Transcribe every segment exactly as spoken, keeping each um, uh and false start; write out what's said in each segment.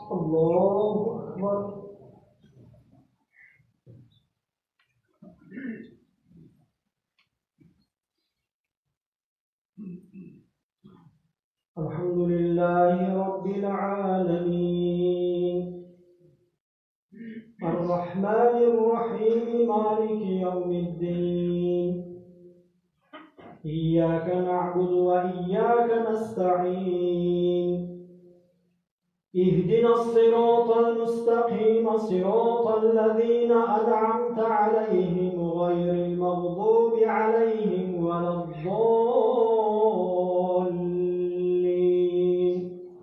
الله أكبر. الحمد لله رب العالمين الرحمن الرحيم مالك يوم الدين إياك نعبد وإياك نستعين اهدنا الصراط المستقيم صراط الذين أنعمت عليهم غير المغضوب عليهم ولا الضالين.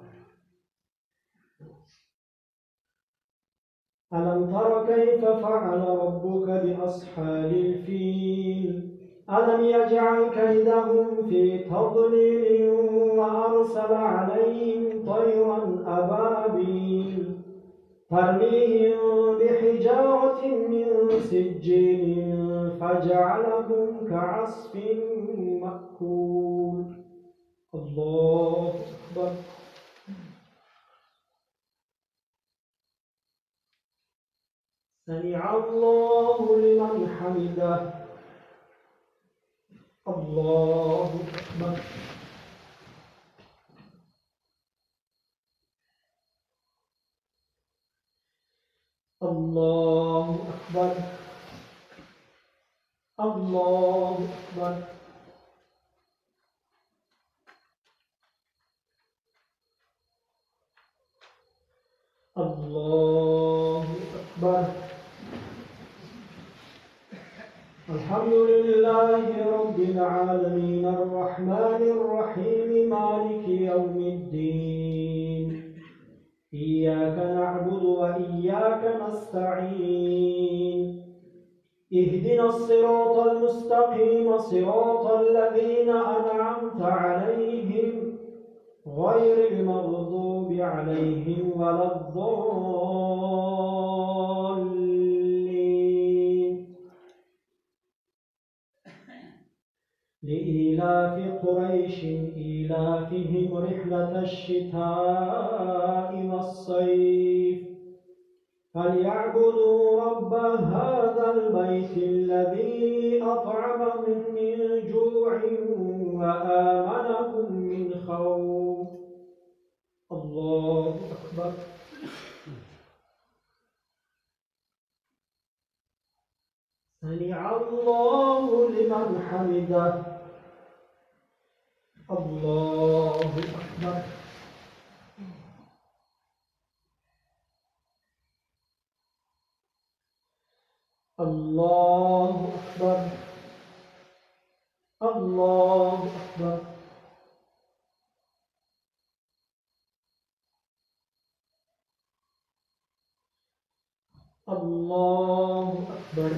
ألم تر كيف فعل ربك بأصحاب الفيل ألم يجعل كيدهم في تضليل وأرسل عليهم طيرا أبابيل ترميهم بحجارة من سجيل فجعلهم كعصف مأكول. الله أكبر. سمع الله لمن حمده. الله أكبر. الله أكبر. الله أكبر. الله أكبر. الحمد لله رب العالمين الرحمن الرحيم مالك يوم الدين إياك نعبد وإياك نستعين اهدنا الصراط المستقيم صراط الذين أنعمت عليهم غير المغضوب عليهم ولا الضالين. لإيلاف قريش إيلافهم رحلة الشتاء والصيف فليعبدوا رب هذا البيت الذي أطعمهم من جوع وآمنهم من خوف. الله أكبر. سمع الله لمن حمده. الله أكبر. الله أكبر. الله أكبر. الله أكبر.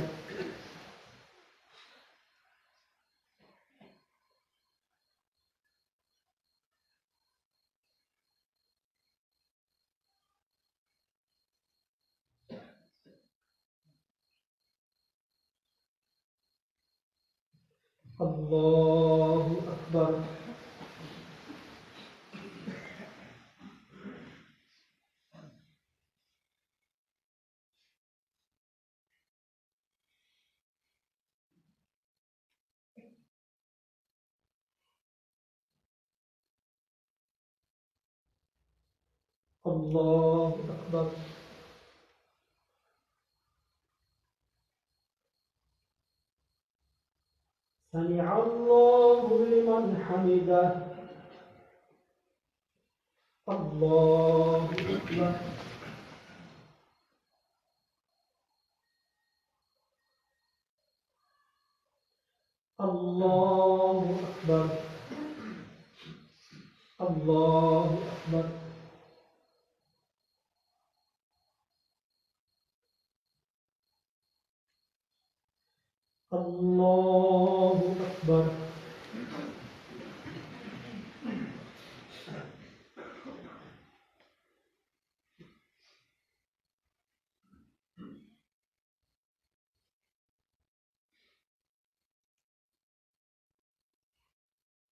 الله أكبر. الله أكبر. سمع الله لمن حمده. الله أكبر. الله أكبر. الله أكبر. الله أكبر.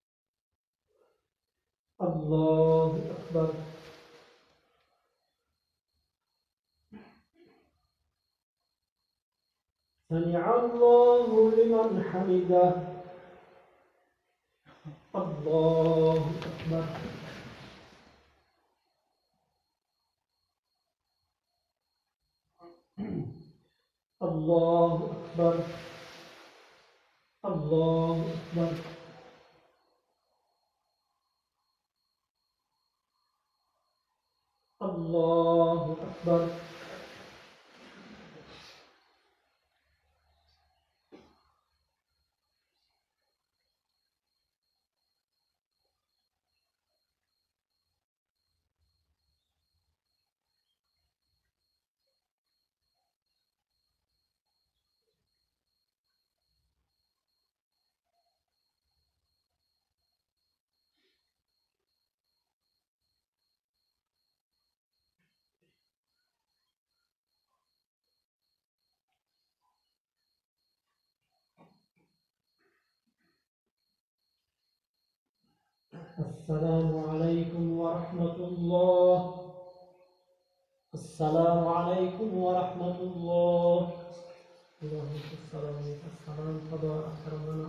الله أكبر. سمع الله لمن حمده. الله أكبر. الله أكبر. الله أكبر. الله أكبر. السلام عليكم ورحمة الله. السلام عليكم ورحمة الله. اللهم صل على السلام تبارك ربنا.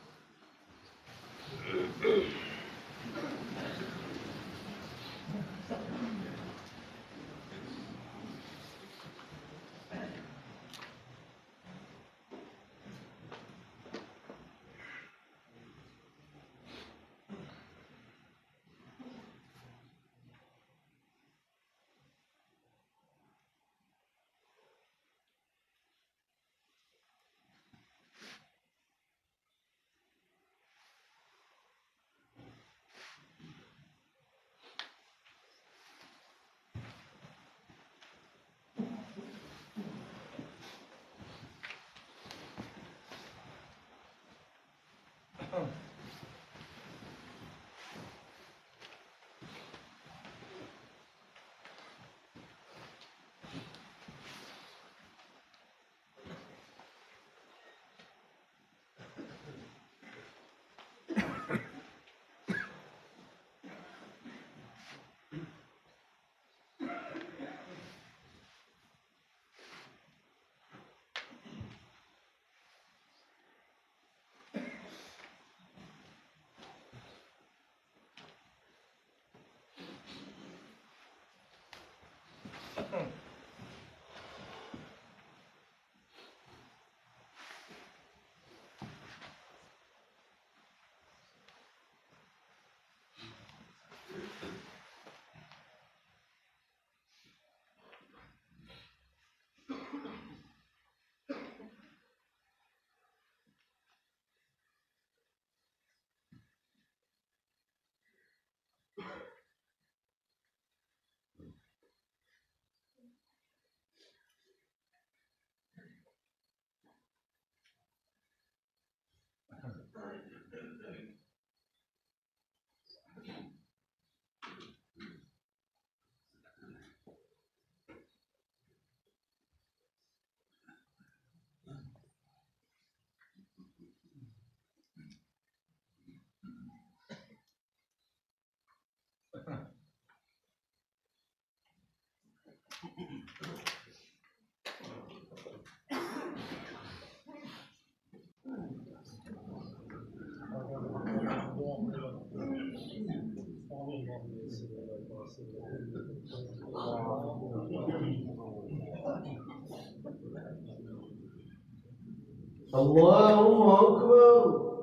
الله أكبر.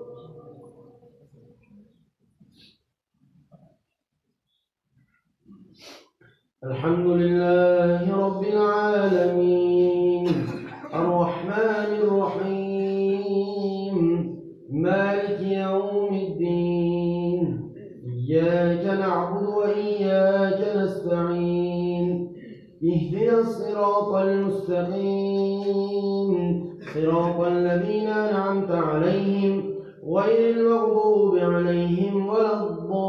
الحمد لله رب العالمين الرحمن الرحيم مالك يوم الدين إياك نعبد وإياك نستعين اهدنا الصراط المستقيم صراط الذين أنعمت عليهم غير المغضوب عليهم ولا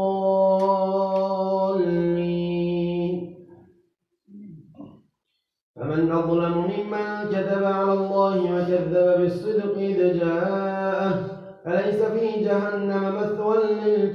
الضالين. فمن أظلم ممن كذب على الله وكذب بالصدق إذ جاءه أليس في جهنم مثوى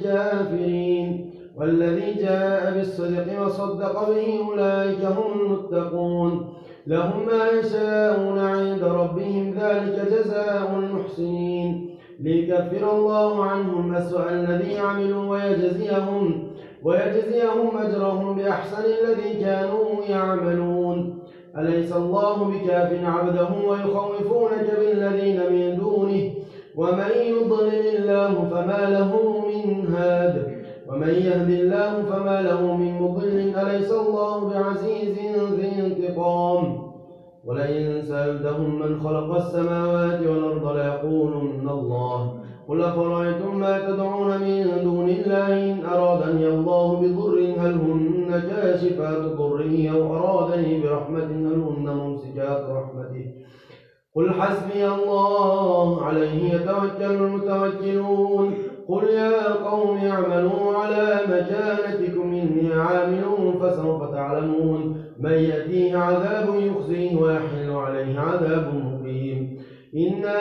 للكافرين والذي جاء بالصدق وصدق به أولئك هم المتقون المتقون لهم ما يشاءون عند ربهم ذلك جزاء المحسنين ليكفر الله عنهم أسوأ الذي عملوا ويجزيهم ويجزيهم أجرهم بأحسن الذي كانوا يعملون أليس الله بكاف عبده ويخوفونك بالذين من دونه ومن يضلل الله فما له من هاد ومن يهد الله فما له من مضل أليس الله بعزيز ذي انتقام ولئن سألتهم من خلق السماوات والأرض ليقولن الله قل أفرأيتم ما تدعون من دون الله إن أرادني الله بضر هل هن كاشفات ضره أو أرادني برحمة هل هن ممسكات رحمته قل حسبي الله عليه يتوكل المتوكلون قل يا قوم اعملوا على مكانتكم إني عامل فسوف تعلمون من يأتيه عذاب يخزيه ويحل عليه عذاب مقيم إنا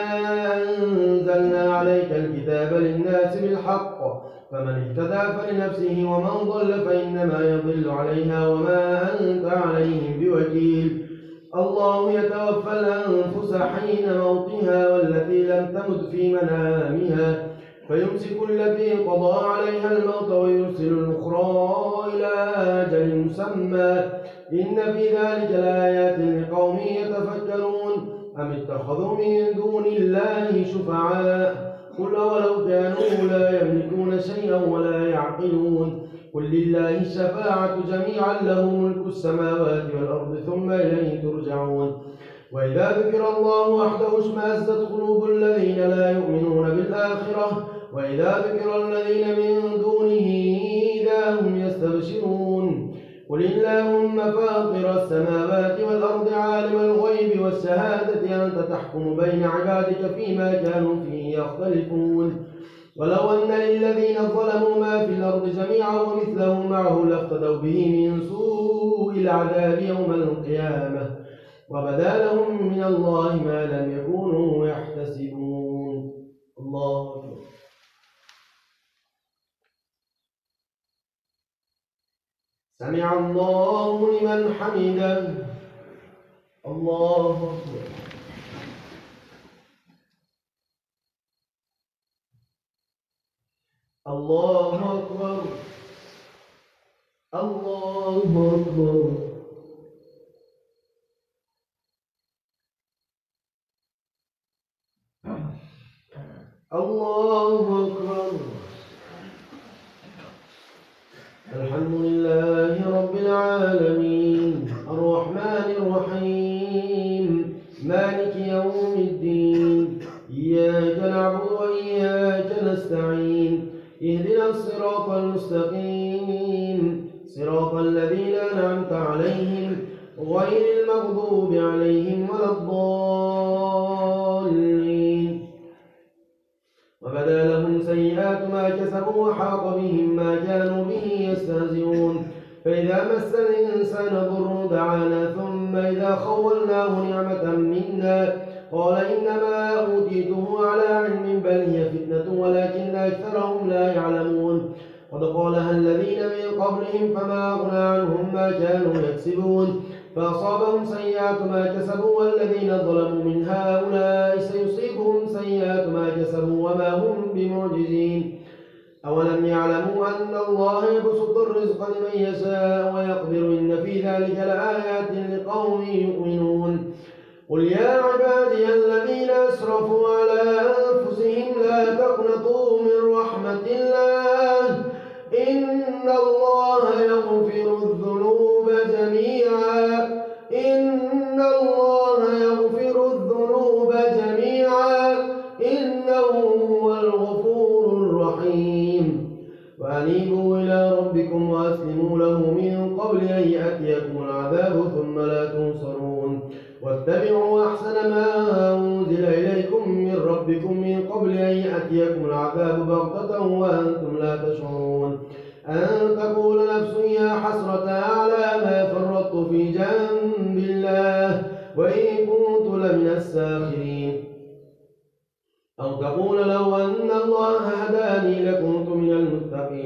أنزلنا عليك الكتاب للناس بالحق فمن اهتدى فلنفسه ومن ضل فإنما يضل عليها وما أنت عليهم بوكيل الله يتوفى الأنفس حين موتها والتي لم تمت في منامها فيمسك التي قضى عليها الموت ويرسل الأخرى إلى أجل مسمى إن في ذلك لآيات لقوم يتفكرون أم اتخذوا من دون الله شفعاء قل ولو كانوا لا يملكون شيئا ولا يعقلون قل لله الشفاعة جميعا له ملك السماوات والأرض ثم إليه ترجعون وإذا ذكر الله وحده اشمأزت قلوب الذين لا يؤمنون بالآخرة وإذا ذكر الذين من دونه إذا هم يستبشرون قل اللهم فاطر السماوات والأرض عالم الغيب والشهادة أنت تحكم بين عبادك فيما كانوا فيه يختلفون ولو أن للذين ظلموا ما في الأرض جميعا ومثله معه لافتدوا به من سوء العذاب يوم القيامة وبدا لهم من الله ما لم يكونوا يحتسبون الله أكبر. سمع الله لمن حمده الله أكبر. الله أكبر الله أكبر الله أكبر. الحمد لله رب العالمين الرحمن الرحيم مالك يوم الدين إياك نعبد وإياك نستعين اهدنا الصراط المستقيم صراط الذين أنعمت عليهم غير المغضوب عليهم ولا الضالين وبدا لهم سيئات ما كسبوا وحاق بهم ما كانوا به يستهزئون فإذا مس الإنسان ضر دعانا ثم إذا خولناه نعمة منا قال إنما أوتيته على علم بل هي فتنة ولكن أكثرهم لا يعلمون قد قالها الذين من قبلهم فما أغنى عنهم ما كانوا يكسبون فأصابهم سيئات ما كسبوا والذين ظلموا من هؤلاء سيصيبهم سيئات ما كسبوا وما هم بمعجزين أولم يعلموا أن الله يبسط الرزق لمن يشاء ويقدر إن في ذلك لآيات لقوم يؤمنون قل يا عبادي الذين أسرفوا على أنفسهم لا تقنطوا من رحمة الله إن الله يغفر الذنوب جميعا إن الله يغفر الذنوب جميعا إنه هو الغفور الرحيم وأنيبوا إلى ربكم وأسلموا له من قبل أن يأتيكم العذاب ثم لا تنصرون واتبعوا أحسن ما أنزل إليكم من ربكم من قبل أن يأتيكم العذاب بغتة وأنتم لا تشعرون أن تقول نفس يا حسرة على ما فرطت في جنب الله وإن كنت لمن الساخرين أو تقول لو أن الله هداني لكنت من المتقين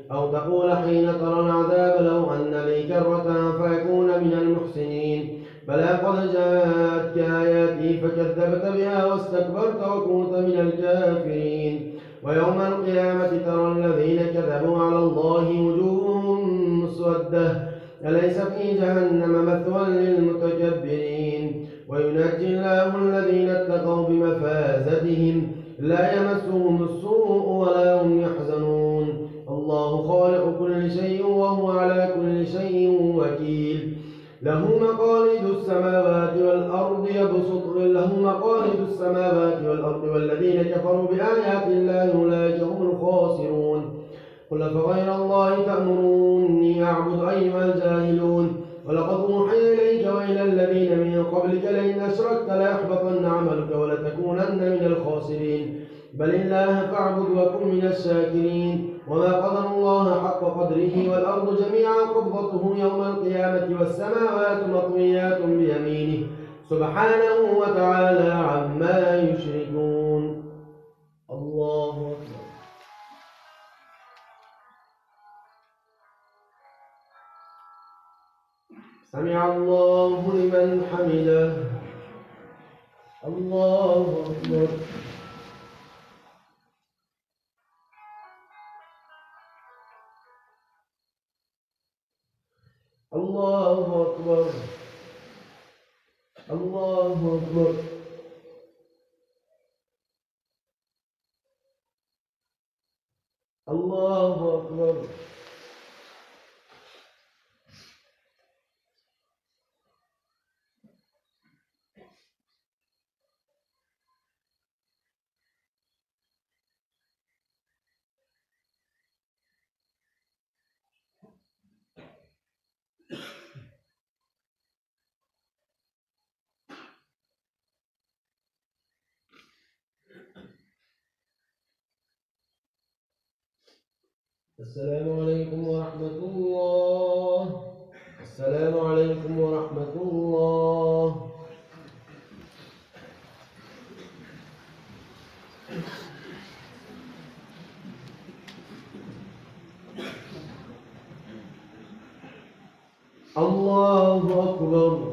أو تقول حين ترى العذاب لو أن لي كرة فأكون من المحسنين بلى قد جاءتك آياتي فكذبت بها واستكبرت وكنت من الكافرين ويوم القيامة ترى الذين كذبوا على الله وجوههم مسودة أليس في جهنم مثوى للمتكبرين وينجي الله الذين اتقوا بمفازتهم لا يمسهم السوء ولا هم يحزنون الله خالق كل شيء وهو على كل شيء وكيل له مقاليد السماوات والأرض يبسط له مقاليد السماوات والأرض والذين كفروا بآيات الله أولئك هم الخاسرون قل فغير الله تأمروني أعبد أيها الجاهلون ولقد أوحي إليك وإلى الذين من قبلك لئن أشركت ليحبطن عملك ولتكونن من الخاسرين بل الله فاعبد وكن من الشاكرين وما قدر الله حق قدره والأرض جميعا قبضته يوم القيامة والسماوات مطويات بيمينه سبحانه وتعالى عما يشركون الله أكبر سمع الله لمن حمده الله أكبر الله أكبر الله أكبر الله أكبر السلام عليكم ورحمة الله السلام عليكم ورحمة الله الله أكبر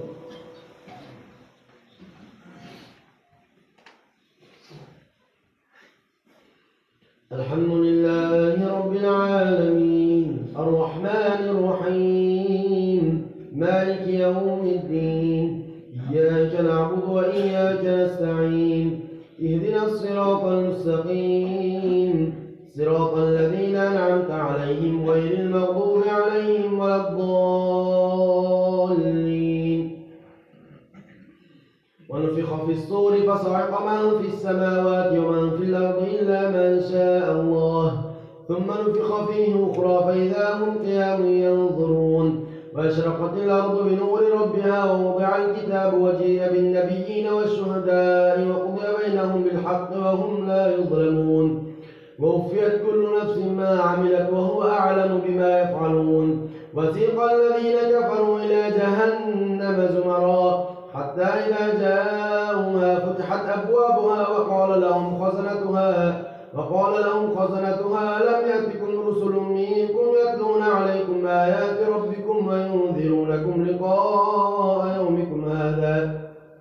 الحمد لله رب العالمين الرحمن الرحيم مالك يوم الدين إياك نعبد وإياك نستعين اهدنا الصراط المستقيم صراط الذين أنعمت عليهم غير المغضوب عليهم ولا الضالين ونفخ في الصور فصعق من في السماوات ومن في الأرض إلا من شاء الله ثم نفخ فيه أخرى فإذا هم قيام ينظرون وأشرقت الأرض بنور ربها ووضع الكتاب وجيء بالنبيين والشهداء وقضي بينهم بالحق وهم لا يظلمون ووفيت كل نفس ما عملت وهو أعلم بما يفعلون وسيق الذين كفروا إلى جهنم زمرا حتى إذا جاءوها فتحت أبوابها وقال لهم خزنتها وقال لهم خزنتها لم يأتكم رسل منكم يتلون عليكم آيات ربكم وينذرونكم لقاء يومكم هذا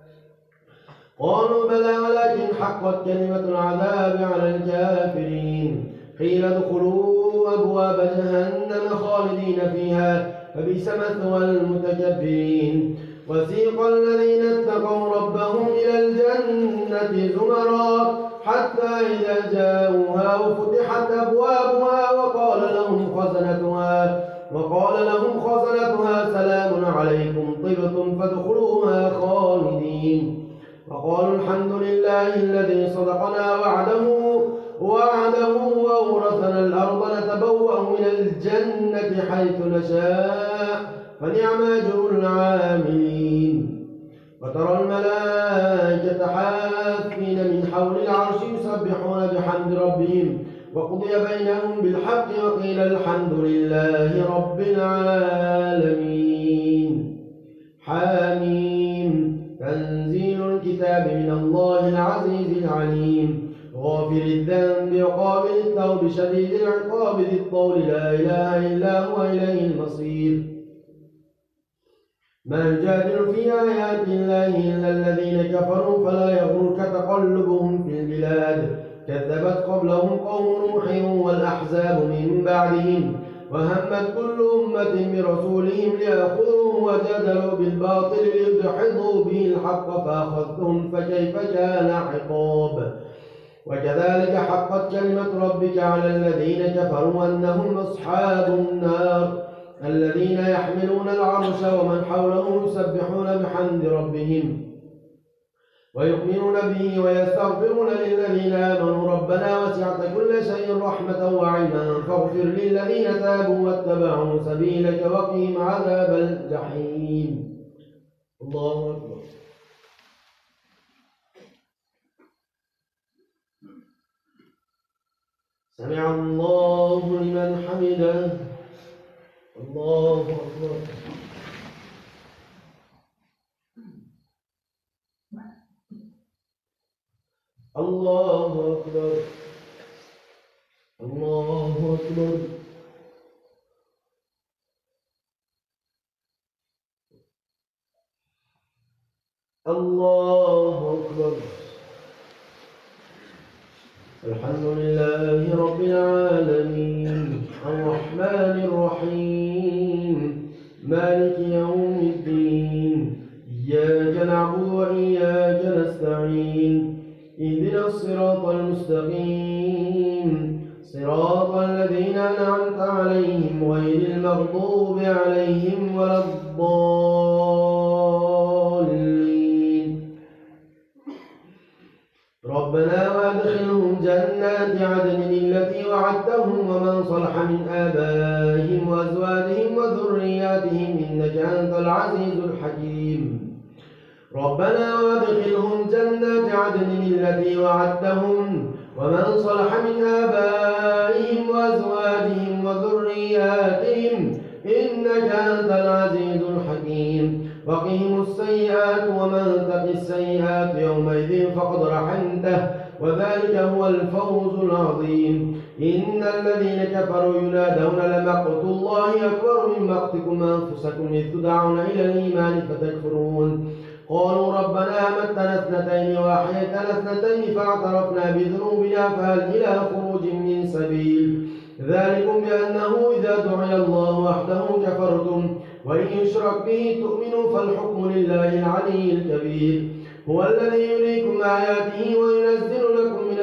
قالوا بلى ولكن حقت كلمة العذاب على الكافرين قيل ادخلوا أبواب جهنم خالدين فيها فبئس مثوى المتكبرين وسيق الذين اتقوا ربهم إلى الجنة زمرا حتى إذا جاءوها وفتحت أبوابها وقال لهم خزنتها وقال لهم خزنتها سلام عليكم طبتم فادخلوها خالدين وقالوا الحمد لله الذي صدقنا وعده وعده وأورثنا الأرض نتبوأ من الجنة حيث نشاء فنعم أجر العاملين وترى الملائكة حافين من حول العرش يسبحون بحمد ربهم وقضي بينهم بالحق وقيل الحمد لله رب العالمين حاميم تنزيل الكتاب من الله العزيز العليم غافر الذنب وقابل التوب شديد العقاب ذي الطول لا إله إلا هو إليه المصير. ما يجادل في آيات الله إلا الذين كفروا فلا يغرك تقلبهم في البلاد. كذبت قبلهم قوم نوح والأحزاب من بعدهم وهمت كل أمة برسولهم ليأخذوه وجادلوا بالباطل ليدحضوا به الحق فأخذتهم فكيف كان عقاب. وكذلك حقت كلمة ربك على الذين كفروا أنهم أصحاب النار الذين يحملون العرش ومن حوله يسبحون بحمد ربهم ويؤمنون به ويستغفرون للذين آمنوا ربنا وسعت كل شيء رحمة وعلما فاغفر للذين تابوا واتبعوا سبيلك وقهم عذاب الجحيم. الله أكبر. سمع الله لمن حمده. الله أكبر. الله أكبر. الله أكبر. الله أكبر. الحمد لله رب العالمين الرحمن الرحيم مالك يوم الدين إياك نعبد وإياك نستعين اهدنا الصراط المستقيم صراط الذين أنعمت عليهم غير المغضوب عليهم ولا الضالين. ربنا وادخلهم جنات عدن التي وعدتهم ومن صلح من آبائهم وأزواجهم وذرياتهم إنك أنت العزيز الحكيم. ربنا وادخلهم جنات عدن التي وعدتهم ومن صلح من آبائهم وأزواجهم وذرياتهم إنك أنت العزيز الحكيم. وقهم السيئات ومن تق السيئات يومئذ فقد رحمته وذلك هو الفوز العظيم. إن الذين كفروا ينادون لمقت الله أكبر من مقتكم أنفسكم إذ تدعون إلى الإيمان فتكفرون. قالوا ربنا أمتنا اثنتين وأحييتنا اثنتين فاعترفنا بذنوبنا فهل إلى خروج من سبيل. ذلكم بأنه إذا دعي الله وحده كفرتم وإن يشرك به تؤمنوا فالحكم لله العلي الكبير. هو الذي يريكم آياته وينزل لكم من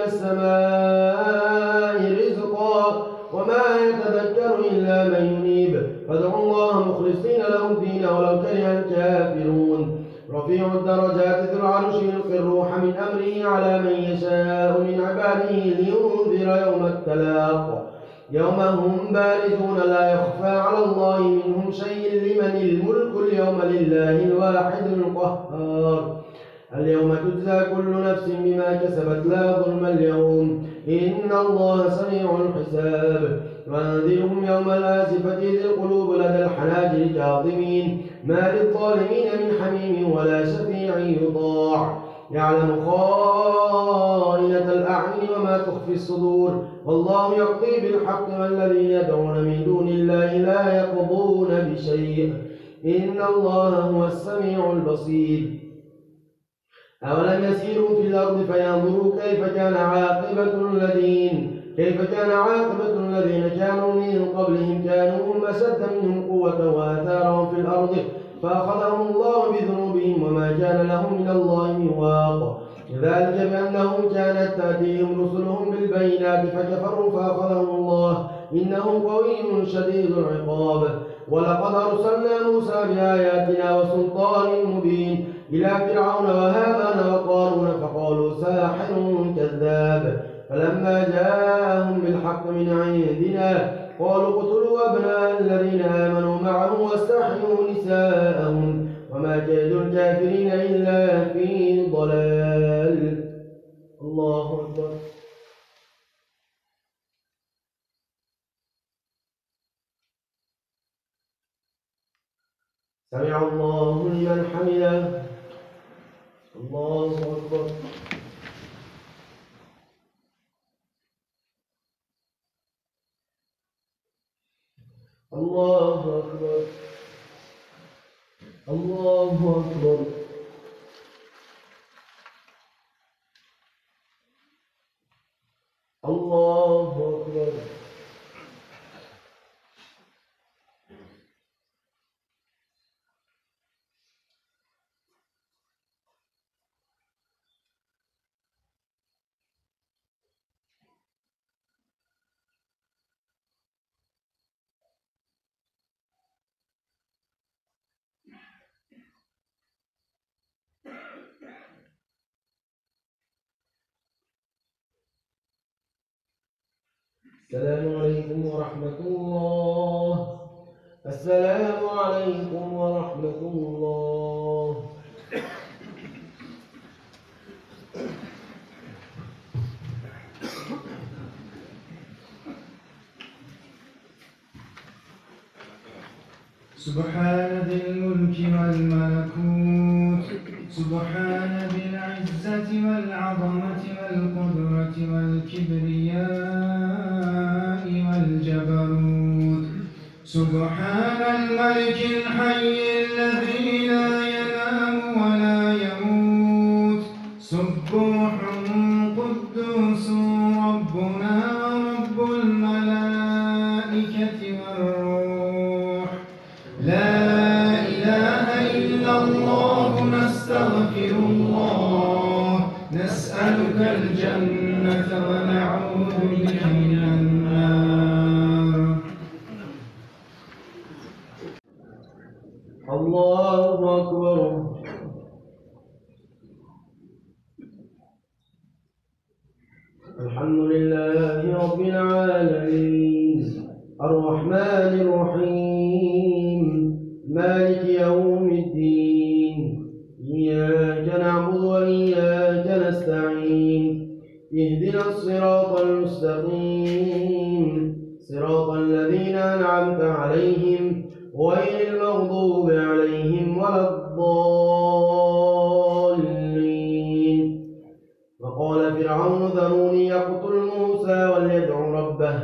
السماء رزقا وما يتذكر إلا من ينيب فادعوا الله مخلصين له الدين ولو كره الكافرون. رفيع الدرجات ذو العرش يلقي الروح من أمره على من يشاء من عباده لينذر يوم التلاق يوم هم بارزون لا يخفى على الله منهم شيء لمن الملك اليوم لله الواحد القهار. اليوم تجزى كل نفس بما كسبت لا ظلم اليوم إن الله سريع الحساب. وأنذرهم يوم الآزفة إذ القلوب لدى الحناجر كاظمين ما للظالمين من حميم ولا شفيع يطاع يعلم خائنة الأعين وما تخفي الصدور والله يقضي بالحق والذين يدعون من دون الله لا يقضون بشيء إن الله هو السميع البصير. أولم يسيروا في الأرض فينظروا كيف كان عاقبة الذين كيف كان عاقبة الذين كانوا من قبلهم كانوا هم أشد منهم قوة وآثارا في الأرض فأخذهم الله بذنوبهم وما كان لهم من الله من واق. ذلك بأنهم كانت تأتيهم رسلهم بالبينات فكفروا فأخذهم الله إنه قوي شديد العقاب. ولقد أرسلنا موسى بآياتنا وسلطان مبين إلى فرعون وهامان وقارون فقالوا ساحر كذاب فلما جاءهم بالحق من عندنا قالوا اقتلوا أبناء الذين آمنوا معه واستحيوا نساءهم وما كيد الكافرين إلا في ضلال. الله أكبر. سمع الله لمن حمده. الله أكبر. الله أكبر الله أكبر الله أكبر. السلام عليكم ورحمة الله. السلام عليكم ورحمة الله. سبحان ذي الملك والملكوت، سبحان ذي العزة والعظمة والقدرة والكبرياء والجبروت، سبحان الملك الحي الذي لا ينام ولا يموت، سبوح قدوس ربنا ورب الملائكة والروح. لا إله إلا الله، نستغفر الله، نسألك الجنة ونعوذ بك من النار. الله أكبر. الحمد لله رب العالمين الرحمن الرحيم مالك يوم الدين. إياك نعبد وإياك نستعين. اهدنا الصراط المستقيم، صراط الذين أنعمت عليهم غير المغضوب عليهم ولا الضالين. وقال فرعون ذروني يقتل موسى وليدع ربه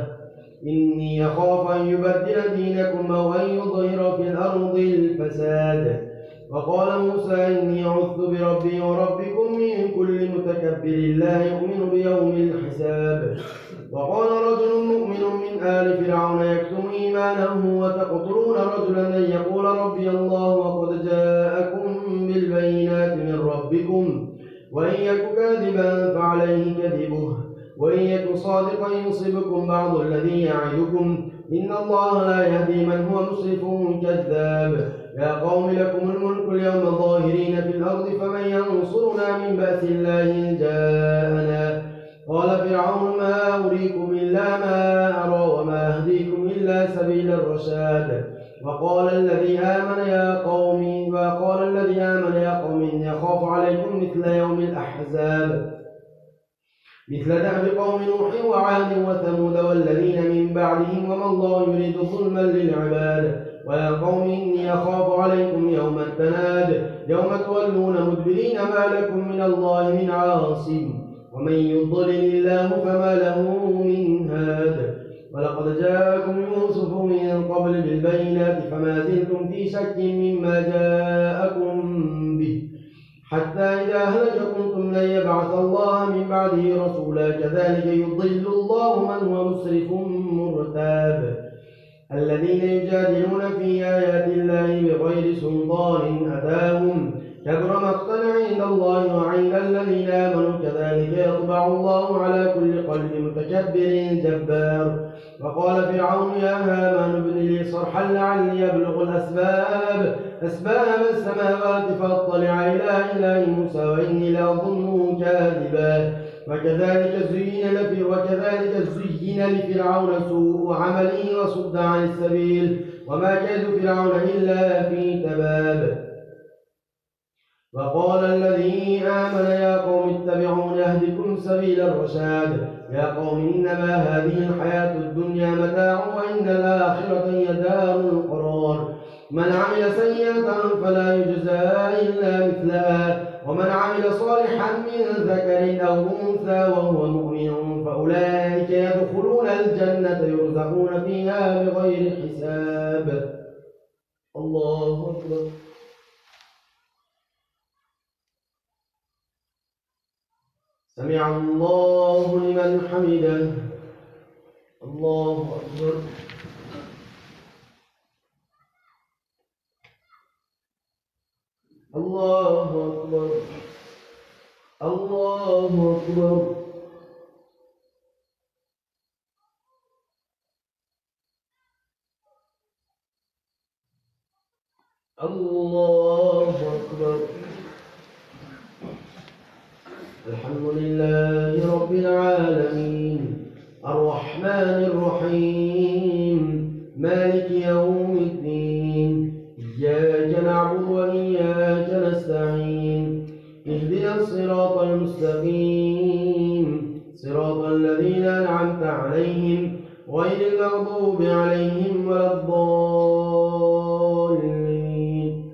إني أخاف أن يبدل دينكم أو أن يظهر في الأرض الفساد. وقال موسى إني عذت بربي وربكم من كل متكبر لا يؤمن بيوم الحساب. وقال رجل مؤمن من آل فرعون يكتم إيمانه وتقتلون رجلا أن يقول ربي الله وقد جاءكم بالبينات من ربكم وإن يك كاذبا فعليه كذبه وإن يك صادقا يصبكم بعض الذي يعدكم إن الله لا يهدي من هو مسرف كذاب. يا قوم لكم الملك اليوم ظاهرين في الأرض فمن ينصرنا من بأس الله إن جاءنا. قال فرعون ما أريكم إلا ما أرى وما أهديكم إلا سبيل الرشاد. وقال الذي آمن يا قوم وقال الذي آمن يا قوم إني أخاف عليكم مثل يوم الأحزاب مثل دأب قوم نوح وعاد وثمود والذين من بعدهم وما الله يريد ظلما للعباد. ويا قوم إني أخاف عليكم يوم التناد يوم تولون مدبرين ما لكم من الله من عاصم ومن يضلل الله فما له من هاد. ولقد جاءكم يوسف من قبل بالبينات فما زلتم في شك مما جاءكم به حتى إذا هلك قلتم لن يبعث الله من بعده رسولا كذلك يضل الله من هو مسرف مرتاب. الذين يجادلون في آيات الله بغير سلطان أتاهم كبر مقتا عند الله وعند الذين آمنوا كذلك يطبع الله على كل قلب متكبر جبار. وقال فرعون يا هامان ابن لي صرحا لعلي أبلغ الأسباب أسباب السماوات فاطلع إلى إله موسى وإني لأظنه كاذبا. وكذلك زين لفي وكذلك زين لفرعون سوء عمله وصد عن السبيل وما كيد فرعون إلا في تباب. وقال الذي آمن يا قوم اتبعون يهدكم سبيل الرشاد. يا قوم إنما هذه الحياة الدنيا متاع وإن الآخرة هي دار القرار. من عمل سيئة فلا يجزى إلا مثلها ومن عمل صالحا من ذكر أو أنثى وهو مؤمن فأولئك يدخلون الجنة يرزقون فيها بغير حساب. الله أكبر. سمع الله لمن حمده. الله أكبر. الله أكبر. الله أكبر. الله أكبر. الحمد لله رب العالمين الرحمن الرحيم مالك يوم الدين إياك نعبد وإياك نستعين اهدنا الصراط المستقيم صراط الذين أنعمت عليهم غير المغضوب عليهم ولا الضالين.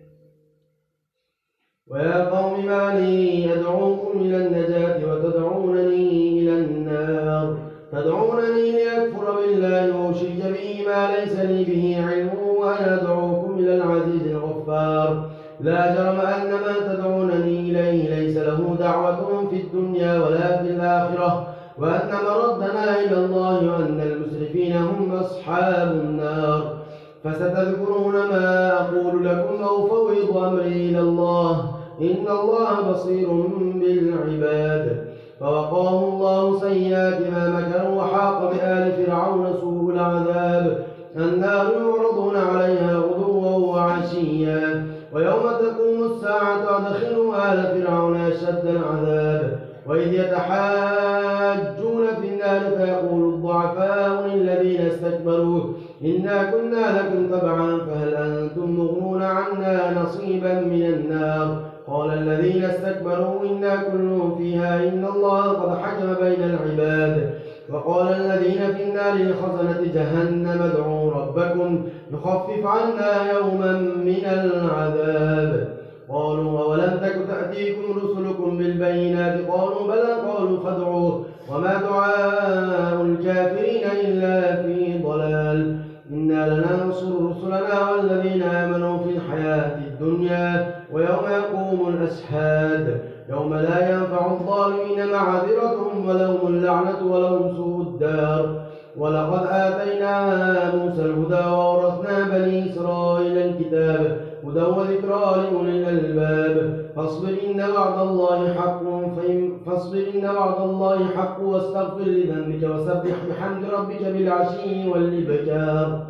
ويا قوم ما لي أدعوكم إلى النجاة وتدعونني إلى النار تدعونني لأكفر بالله وأشرك به ما ليس لي به علم وأنا أدعوكم إلى العزيز الغفار. لا جرم أن ما تدعونني إليه ليس له دعوة في الدنيا ولا في الآخرة وأن مردنا إلى الله وأن المسرفين هم أصحاب النار. فستذكرون ما أقول لكم أو فوض أمري إلى الله إن الله بصير بالعباد. فوقاه الله سيئات ما مكروا وحاق بآل فرعون سوء العذاب. النار يعرضون عليها غدوا وعشيا ويوم تقوم الساعة أدخلوا آل فرعون أشد العذاب. وإذ يتحاجون في النار فيقول الضعفاء للذين استكبروا إنا كنا لكم تبعا فهل أنتم مغنون عنا نصيبا من النار. قال الذين استكبروا إنا كل فيها إن الله قد حكم بين العباد. وقال الذين في النار لخزنة جهنم ادعوا ربكم يخفف عنا يوما من العذاب. قالوا أولم تك تأتيكم رسلكم بالبينات قالوا بلى قالوا فادعوا وما دعاء الكافرين إلا في ضلال. إنا لننصر رسلنا والذين آمنوا في الحياة الدنيا ويوم يقوم الأشهاد يوم لا ينفع الظالمين معذرتهم ولهم اللعنة ولهم سوء الدار. ولقد آتينا موسى الهدى وأورثنا بني إسرائيل الكتاب هدى وذكرى لأولي الألباب. فاصبر إن وعد الله حق فاصبر إن وعد الله حق واستغفر لذنبك وسبح بحمد ربك بالعشي والإبكار.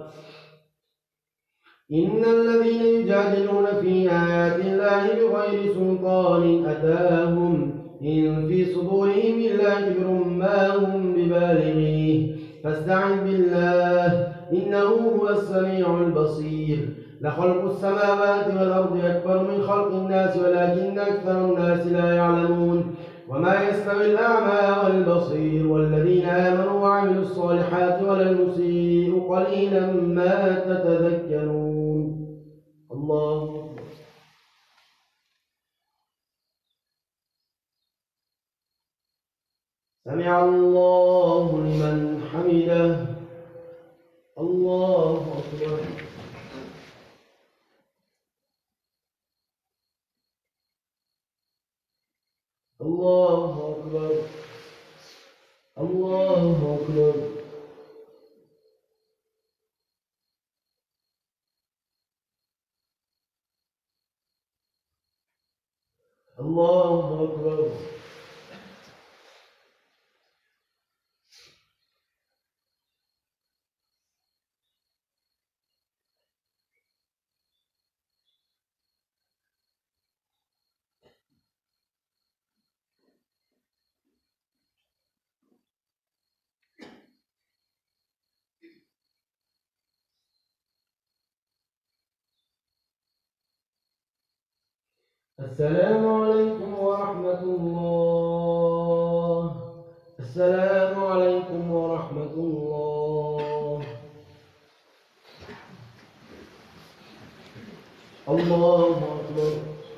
إن الذين يجادلون في آيات الله بغير سلطان أتاهم إن في صدورهم إلا كبر ما هم ببالغيه فاستعذ بالله إنه هو السميع البصير. لخلق السماوات والأرض أكبر من خلق الناس ولكن أكثر الناس لا يعلمون. وما يستوي الأعمى والبصير والذين آمنوا وعملوا الصالحات ولا المسيء قليلا ما تتذكرون. الله أكبر. سمع الله لمن حمده. الله أكبر. الله أكبر. الله أكبر. الله أكبر. السلام عليكم ورحمة الله. السلام عليكم ورحمة الله. الله أكبر.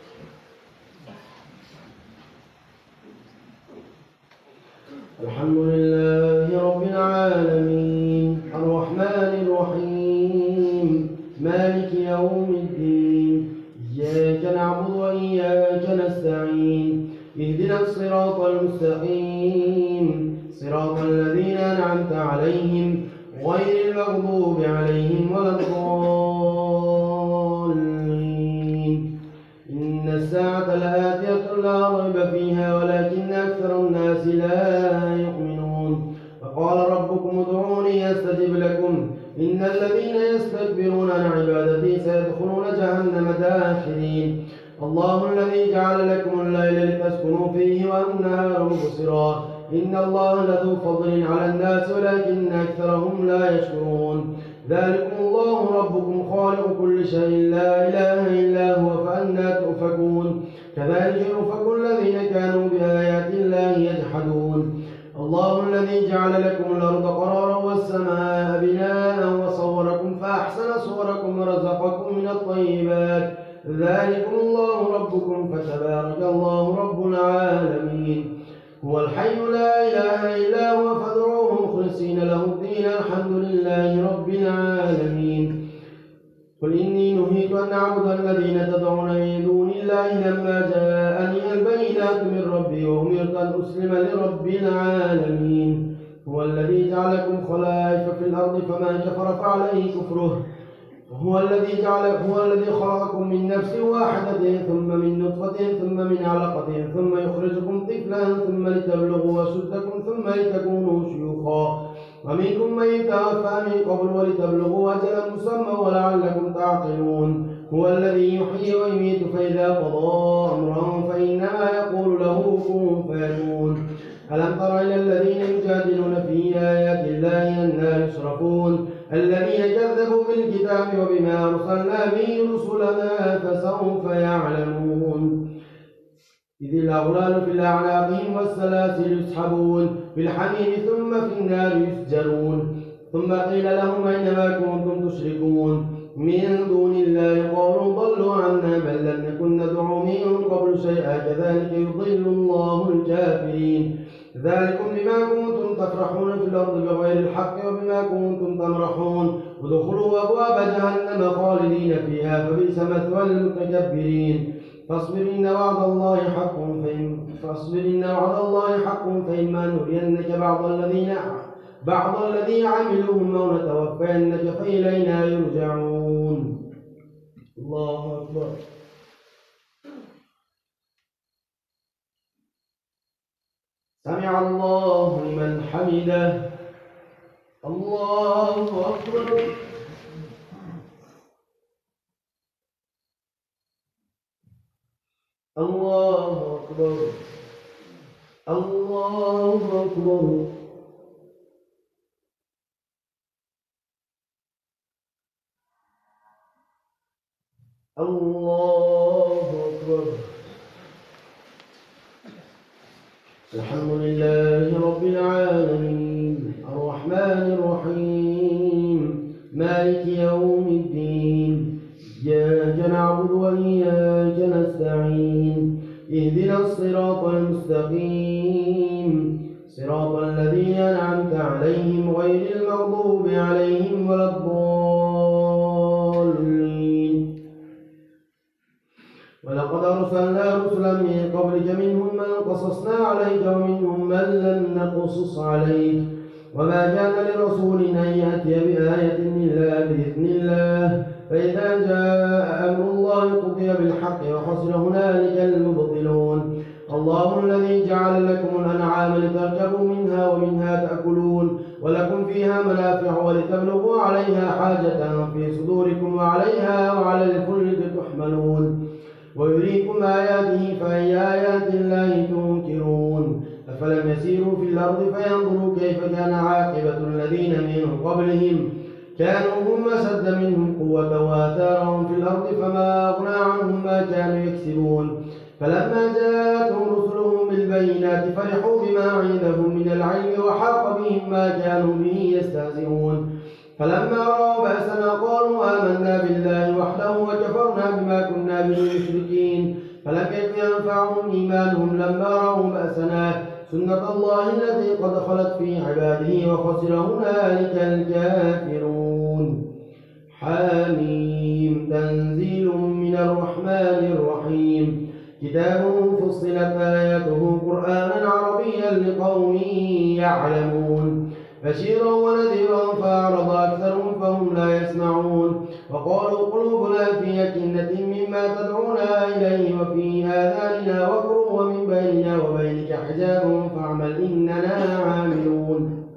الحمد لله رب العالمين الرحمن الرحيم مالك يوم الدين إياك نعبد وإياك نستعين اهدنا الصراط المستقيم صراط الذين أنعمت عليهم غير المغضوب عليهم ولا الضالين. إن الساعة لآتية لا ريب فيها ولكن أكثر الناس لا يؤمنون. وقال ربكم ادعوني أستجب لكم إن الذين يستكبرون عن عبادتي سيدخلون جهنم داخرين. الله الذي جعل لكم الليل لتسكنوا فيه والنهار مبصرا إن الله لذو فضل على الناس ولكن أكثرهم لا يشكرون. ذلكم الله ربكم خالق كل شيء لا إله إلا هو فأنى تؤفكون. كذلك يؤفك الذين كانوا بآيات الله يجحدون. الله الذي جعل لكم الأرض قرارا والسماء بناء وصوركم فأحسن صوركم ورزقكم من الطيبات ذلكم الله ربكم فتبارك الله رب العالمين. هو الحي لا إله إلا هو فادعوه مخلصين له الدين الحمد لله رب العالمين. قل إني نهيت أن أعبد الذين تدعون من دون الله لما جاءني البينات من ربي وأمرت أن أسلم لرب العالمين. هو الذي جعلكم خلائف في الأرض فمن كفر فعليه كفره هو الذي جعل هو الذي خلقكم من نفس واحدة ثم من نطفة ثم من علقة ثم يخرجكم طفلا ثم لتبلغوا أشدكم ثم لتكونوا شيوخا ومنكم من يتوفى من قبل ولتبلغوا أجلا مسمى ولعلكم تعقلون. هو الذي يحيي ويميت فإذا قضى أمرا فإنما يقول له كن فيكون. ألم تر إلى الذين يجادلون في آيات الله أنى يصرفون الذين كذبوا بالكتاب وبما أرسلنا به رسلنا فسوف يعلمون. إذ الأغلال في أعناقهم والسلاسل يسحبون بالحميم ثم في النار يسجرون. ثم قيل لهم أينما كنتم تشركون من دون الله قالوا ضلوا عنا بل لم نكن ندعو من قبل شيئا كذلك يضل الله الكافرين. ذلكم بما كنتم تفرحون في الأرض بغير الحق وبما كنتم تمرحون ادخلوا أبواب جهنم خالدين فيها فبئس مثوى المتكبرين. فاصبر إن وعد الله حق فإن فاصبر إن وعد الله حق فإما نرينك بعض الذين بعض الذي عملوهم أو نتوفينك فإلينا يرجعون. الله أكبر. سمع الله لمن حمده. الله أكبر. الله أكبر. الله أكبر. الله أكبر. الحمد لله رب العالمين الرحمن الرحيم مالك يوم الدين إياك نعبد وإياك نستعين اهدنا الصراط المستقيم صراط الذين أنعمت عليهم غير المغضوب عليهم ولا الضالين. ولقد أرسلنا رسلا من قبلك منهم من قصصنا عليك ومنهم من لم نقصص عليك وما كان لرسول أن يأتي بآية إلا بإذن الله فإذا جاء أمر الله قضي بالحق وخسر هنالك المبطلون. الله الذي جعل لكم الأنعام لتركبوا منها ومنها تأكلون ولكم فيها منافع ولتبلغوا عليها حاجة في صدوركم وعليها وعلى الفلك تحملون ويريكم آياته فأي آيات الله تنكرون. أفلم يسيروا في الأرض فينظروا كيف كان عاقبة الذين من قبلهم كانوا هم أشد منهم قوة وآثارهم في الأرض فما أغنى عنهم ما كانوا يكسبون. فلما جاءتهم رسلهم بالبينات فرحوا بما عندهم من العلم وحاق بهم ما كانوا به يستهزئون. فلما رأوا بأسنا قالوا آمنا بالله وحده وكفرنا بما كنا به مشركين فلم يكن ينفعهم إيمانهم لما رأوا بأسنا سنة الله التي قد خلت في عباده وخسر هنالك الكافرون. حميم تنزيل من الرحمن الرحيم كتاب فصلت آياته قرآنا عربيا لقوم يعلمون بشيرا ونذيرا فأعرض أكثرهم فهم لا يسمعون وقالوا قلوبنا في أكنة مما تدعونا إليه وفي آذاننا وقر ومن بيننا وبينك حجاب فاعمل إننا عاملون.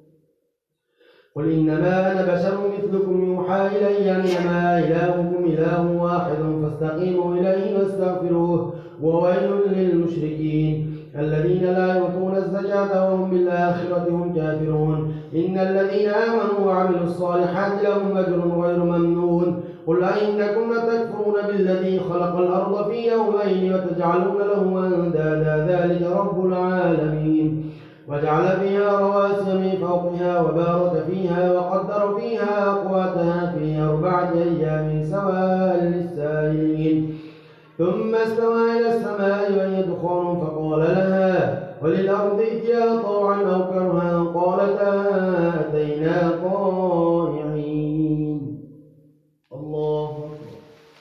قل إنما أنا بشر مثلكم يوحى إلي أنما إلهكم إله واحد فاستقيموا إليه واستغفروه وويل للمشركين الذين لا يؤتون الزكاة وهم بالآخرة هم كافرون. إن الذين آمنوا وعملوا الصالحات لهم أجر غير ممنون. قل أئنكم لتكفرون بالذي خلق الأرض في يومين وتجعلون له أندادا ذلك رب العالمين. وجعل فيها رواسي من فوقها وبارك فيها وقدر فيها أقواتها في أربعة أيام سواء للسائلين ثم استوى إلى السماء وهي دخان فقال لها وللأرض ائتيا طوعا أو كرها قالتا أتينا طائعين. الله أكبر.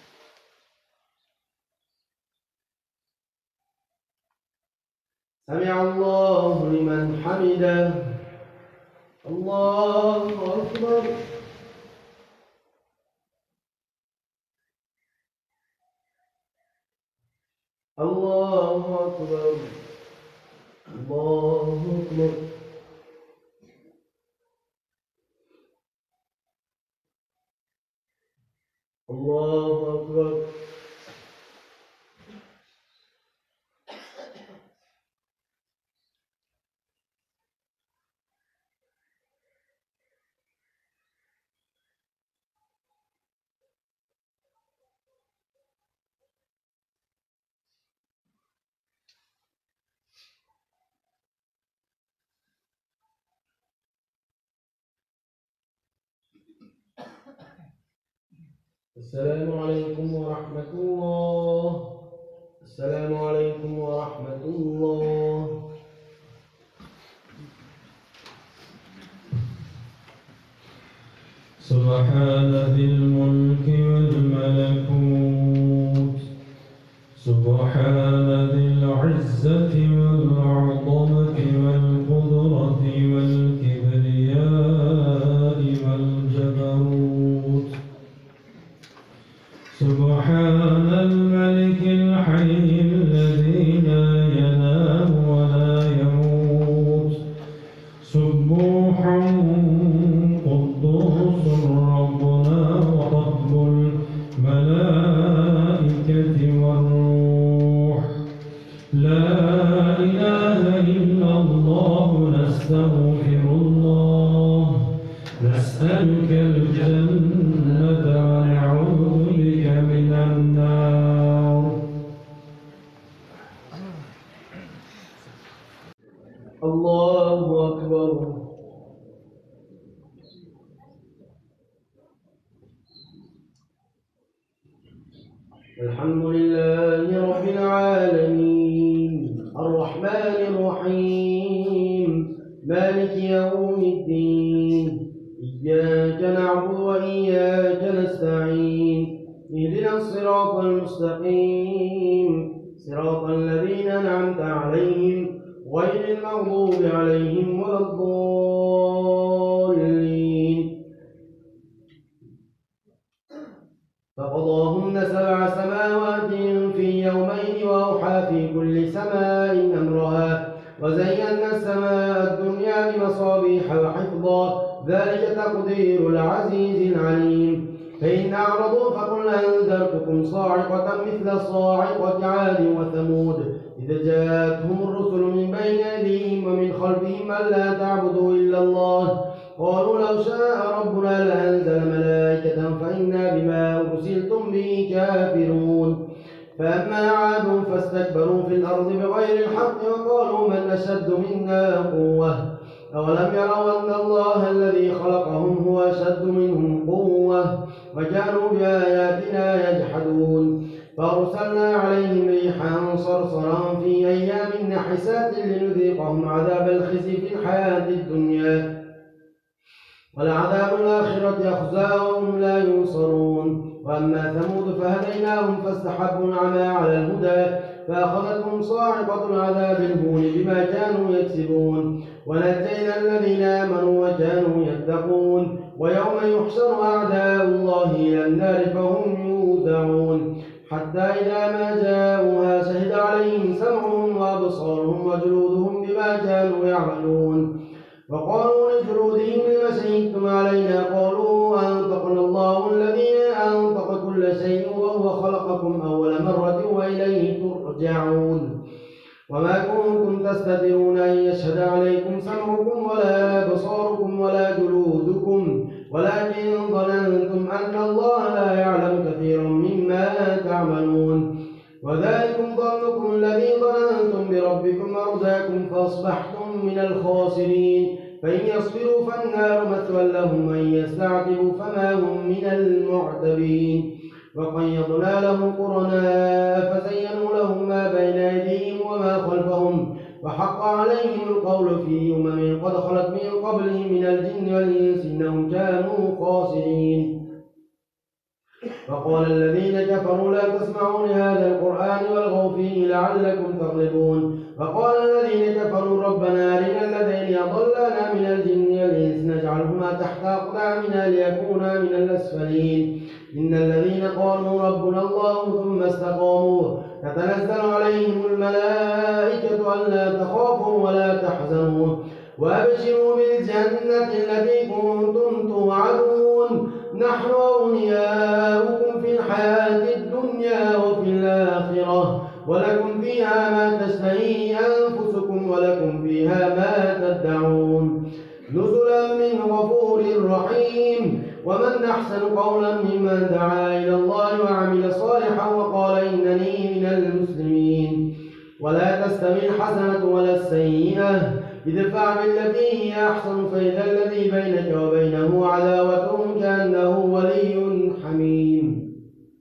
سمع الله لمن حمده. الله أكبر. الله أكبر. الله أكبر. الله أكبر. السلام عليكم ورحمة الله. السلام عليكم ورحمة الله. سبحان ذي الملك والملكوت سبحان ذي العزة والعظمة والقدرة والكبرياء والجبروت سبحان الملك الحي الذي لا ينام ولا يموت سبوح قدوس ربنا ورب الملائكة والروح لا إله إلا الله نستغفر الله نسألك الجنة ونعوذ بك من النار. الله أكبر. الحمد لله رب العالمين الرحمن الرحيم مالك يوم الدين إياك نعبد وإياك نستعين اهدنا الصراط المستقيم صراط الذين أنعمت عليهم غير المغضوب عليهم ولا الضالين. فقضاهن سبع سماوات في يومين وأوحى في كل سماء أمرها وزينا السماء الدنيا بمصابيح وحفظا ذلك تقدير العزيز العليم. فإن أعرضوا فقل أنذرتكم صاعقة مثل صاعقة عاد وثمود إذ جاءتهم الرسل من بين أيديهم ومن خلفهم ألا تعبدوا إلا الله قالوا لو شاء ربنا لأنزل ملائكة فإنا بما أرسلتم به كافرون. فأما عاد فاستكبروا في الأرض بغير الحق وقالوا من أشد منا قوة أولم يروا أن الله الذي خلقهم هو أشد منهم قوة وكانوا بآياتنا يجحدون فأرسلنا عليهم ريحا صرصرا في أيام نحسات لنذيقهم عذاب الخزي في الحياة الدنيا ولعذاب الآخرة أخزى وهم لا ينصرون. وأما ثمود فهديناهم فاستحبوا العمى على الهدى فأخذتهم صاعقة العذاب الهون بما كانوا يكسبون ونجينا الذين آمنوا وكانوا يتقون. ويوم يحشر أعداء الله إلى النار فهم يوزعون حتى إذا ما جاءوها شهد عليهم سمعهم وأبصارهم وجلودهم بما كانوا يعملون وقالوا لجلودهم لم شهدتم علينا قالوا أنطقنا الله الذي أنطق كل شيء وهو خلقكم أول مرة وإليه ترجعون. وما كنتم تستترون أن يشهد عليكم سمعكم ولا أبصاركم ولا جلودكم ولكن ظننتم أن الله لا يعلم كثيرا مما تعملون وذلكم ظنكم الذي ظننتم بربكم أرداكم فأصبحتم من الخاسرين. فإن يصبروا فالنار مثوى لهم وإن يستعتبوا فما هم من المعتبين. وقيضنا لهم قرناء فزينوا لهم ما بين أيديهم وما خلفهم وحق عليهم القول في أمم قد خلت من قبلهم من الجن والإنس إنهم كانوا خاسرين. وقال الذين كفروا لا تسمعوا لهذا القرآن والغوا فيه لعلكم تغلبون. وقال الذين كفروا ربنا أرنا الذين أضلانا من الجن والإنس نجعلهما تحت أقدامنا ليكونا من الأسفلين. إن الذين قالوا ربنا الله ثم استقاموا تتنزل عليهم الملائكة ألا تخافوا ولا تحزنوا وأبشروا بالجنة التي كنتم توعدون نحن أولياؤكم في الحياة الدنيا وفي الآخرة ولكم فيها ما تشتهي أنفسكم ولكم فيها ما تدعون نزلا من غفور رحيم. ومن أحسن قولا ممن دعا إلى الله وعمل صالحا وقال إنني من المسلمين. ولا تستوي الحسنة ولا السيئة ادفع بالتي هي أحسن فإذا الذي بينك وبينه عداوة كأنه ولي حميم.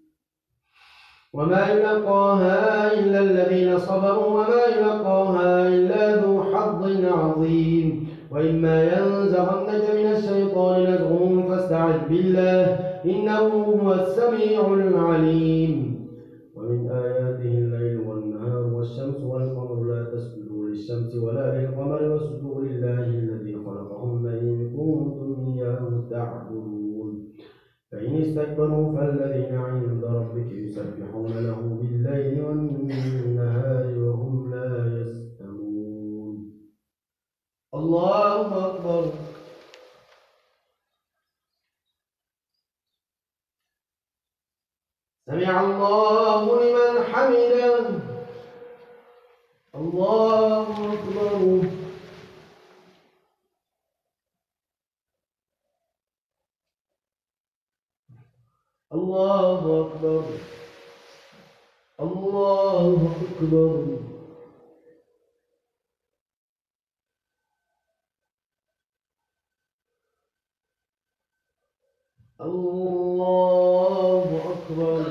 وما يلقاها إلا الذين صبروا وما يلقاها إلا ذو حظ عظيم. وإما ينزغنك من الشيطان نزغ فاستعذ بالله إنه هو السميع العليم. ومن آياته الليل والنهار والشمس والقمر لا تسجدوا للشمس ولا للقمر واسجدوا لله الذي خلقهن إن كنتم إياه تعبدون. فإن استكبروا فالذين عند ربك يسبحون له بالليل والنهار وهم لا يسأمون. الله أكبر. سمع الله لمن حمده. الله أكبر. الله أكبر. الله أكبر. الله أكبر.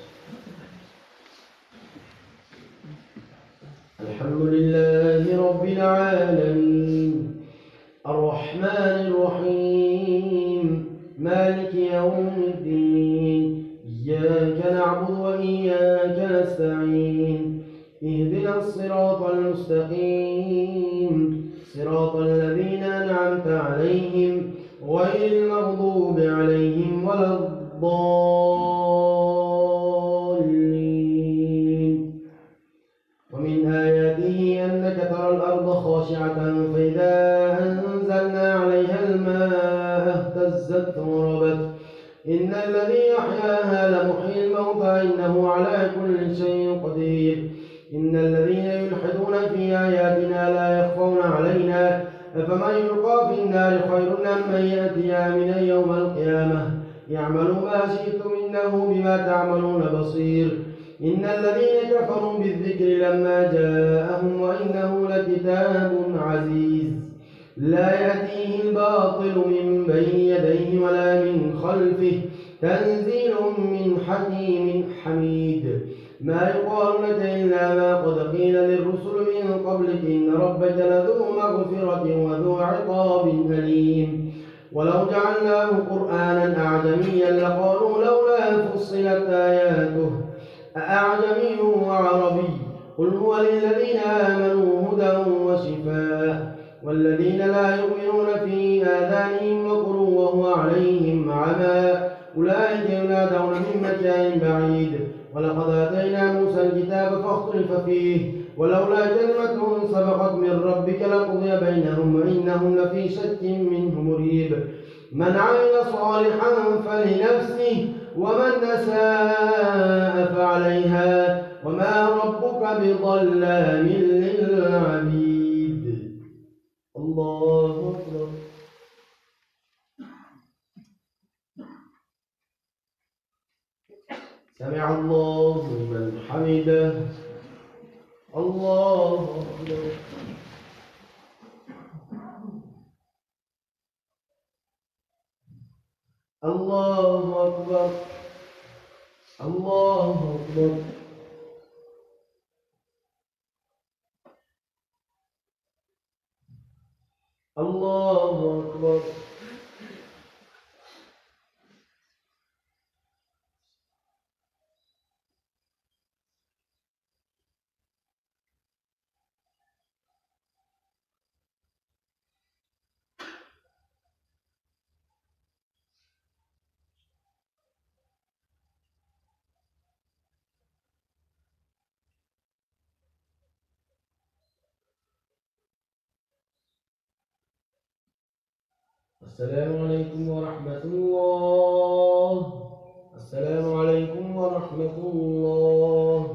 الحمد لله رب العالمين الرحمن الرحيم مالك يوم الدين إياك نعبد وإياك نستعين اهدنا الصراط المستقيم صراط الذين أنعمت عليهم غير المغضوب عليهم ولا الضالين. ومن آياته أنك ترى الأرض خاشعة فإذا أنزلنا عليها الماء اهتزت وربت إن الذي أحياها لمحيي الموتى إنه على كل شيء قدير. إن الذين يلحدون في آياتنا لا يخفون علينا أفمن يلقى في النار خير أم من يأتي آمنا يوم القيامة يعمل ما شئتم إنه بما تعملون بصير. إن الذين كفروا بالذكر لما جاءهم وإنه لكتاب عزيز لا يأتيه الباطل من بين يديه ولا من خلفه تنزيل من حكيم حميد ما يقال لك إلا ما قد قيل للرسل من قبلك إن ربك لذو مغفرة وذو عقاب أليم ولو جعلناه قرآنا أعجميا لقالوا لولا فصلت آياته أأعجمي وعربي قل هو للذين آمنوا هدى وشفاء والذين لا يؤمنون في آذانهم وقر وهو عليهم عمى أولئك ينادون من مكان بعيد ولقد آتينا موسى الكتاب فاختلف فيه ولولا كلمة سبقت من ربك لقضي بينهم وإنهم لفي شك منه مريب من عمل صالحا فلنفسه ومن أساء فعليها وما ربك بظلام للعبيد. الله أكبر. سمع الله لمن حمده. الله أكبر. الله أكبر. الله أكبر. الله أكبر. السلام عليكم ورحمة الله. السلام عليكم ورحمة الله.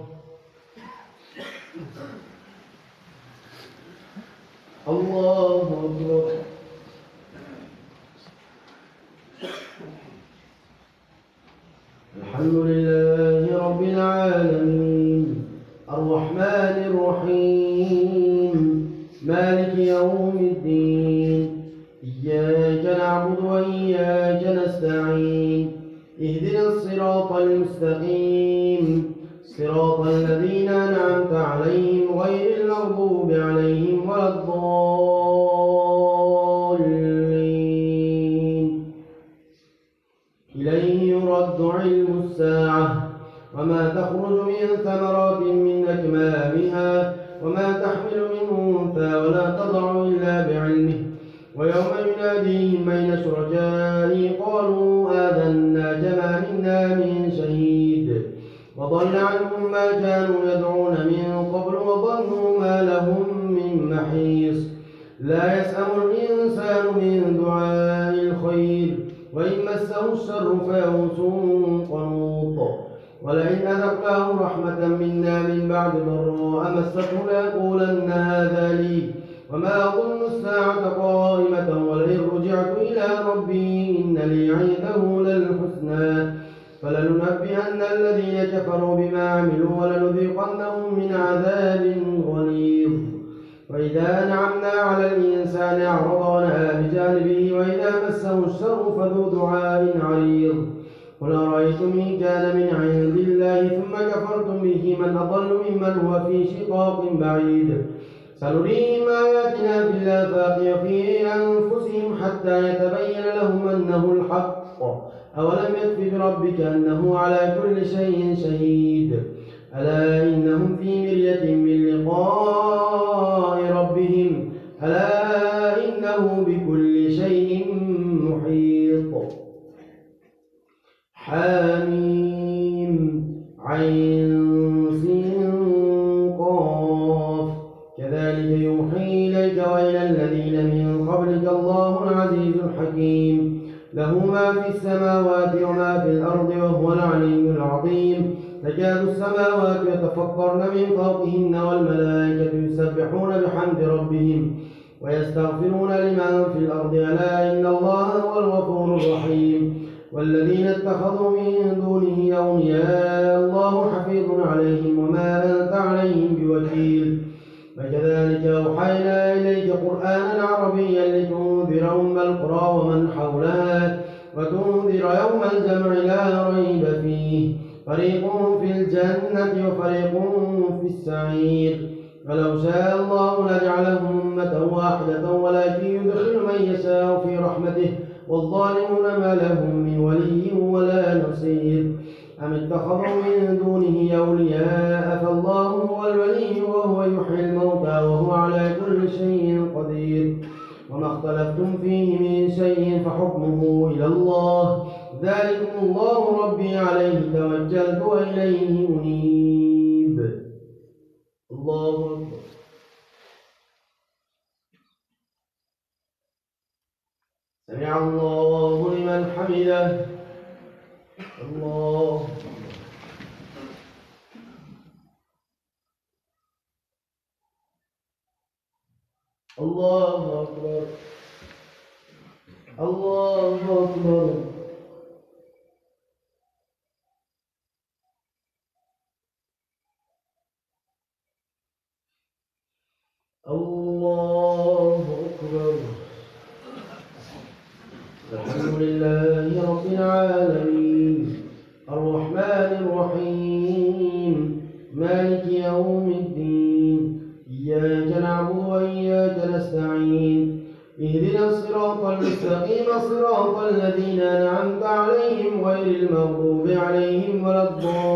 الله أكبر. الحمد لله رب العالمين الرحمن الرحيم مالك يوم الدين إياك نعبد وإياك نستعين اهدنا الصراط المستقيم صراط الذين أنعمت عليهم غير المغضوب عليهم ولا الضالين. إليه يرد علم الساعة وما تخرج من ثمرات من أكمامها وما تحمل من أنثى ولا تضع إلا بعلمه ويوم يناديهم أين شركائي قالوا آذنا جما منا من شهيد وضل عنهم ما كانوا يدعون من قبل وظنوا ما لهم من محيص. لا يسأم الإنسان من دعاء الخير وإن مسه الشر فيئوس قنوط ولئن أذقناه رحمة منا من بعد ضراء مسته ليقولن هذا لي وما أظن الساعة قائمة ولئن رجعت إلى ربي إن لي عنده للحسنى فلننبئن الذين كفروا بما عملوا ولنذيقنهم من عذاب غليظ. وإذا أنعمنا على الإنسان أعرض ونأى بجانبه وإذا مسه الشر فذو دعاء عريض. قل أرأيتم إن كان من عند الله ثم كفرتم به من أضل ممن هو في شقاق بعيد. سنريهم آياتنا في الآفاق وفي أنفسهم حتى يتبين لهم أنه الحق أولم يكف بربك أنه على كل شيء شهيد. ألا إنهم في مرية من لقاء ربهم ألا إنه بكل شيء محيط. حاميم عين سين قاف كذلك يوحي إليك وإلى الذين من قبلك الله العزيز الحكيم له ما في السماوات وما في الأرض وهو العلي العظيم. تكاد السماوات يتفطرن من فوقهن والملائكة يسبحون بحمد ربهم ويستغفرون لمن في الأرض ألا إن الله هو الغفور الرحيم. والذين اتخذوا من دونه أولياء الله حفيظ عليهم وما أنت عليهم بوكيل. وكذلك أوحينا إليك قرآنا عربيا لتنذر أم القرى ومن حولها وتنذر يوم الجمع لا ريب فيه فريق في الجنة وفريق في السعير ولو شاء الله لجعلهم أمة واحدة ولكن يدخل من يشاء في رحمته والظالمون ما لهم من ولي ولا نصير أم اتخذوا من دونه أولياء فالله هو الولي وهو يحيي الموتى وهو على كل شيء قدير وما اختلفتم فيه من شيء فحكمه إلى الله ذلكم الله ربي عليه توكلت وإليه أنيب. الله أكبر. سمع الله لمن حمده. الله الله أكبر. الله أكبر. الله أكبر. الحمد لله رب العالمين الرحمن الرحيم مالك يوم الدين إياك نعبد وإياك نستعين اهدنا الصراط المستقيم صراط الذين أنعمت عليهم غير المغضوب عليهم ولا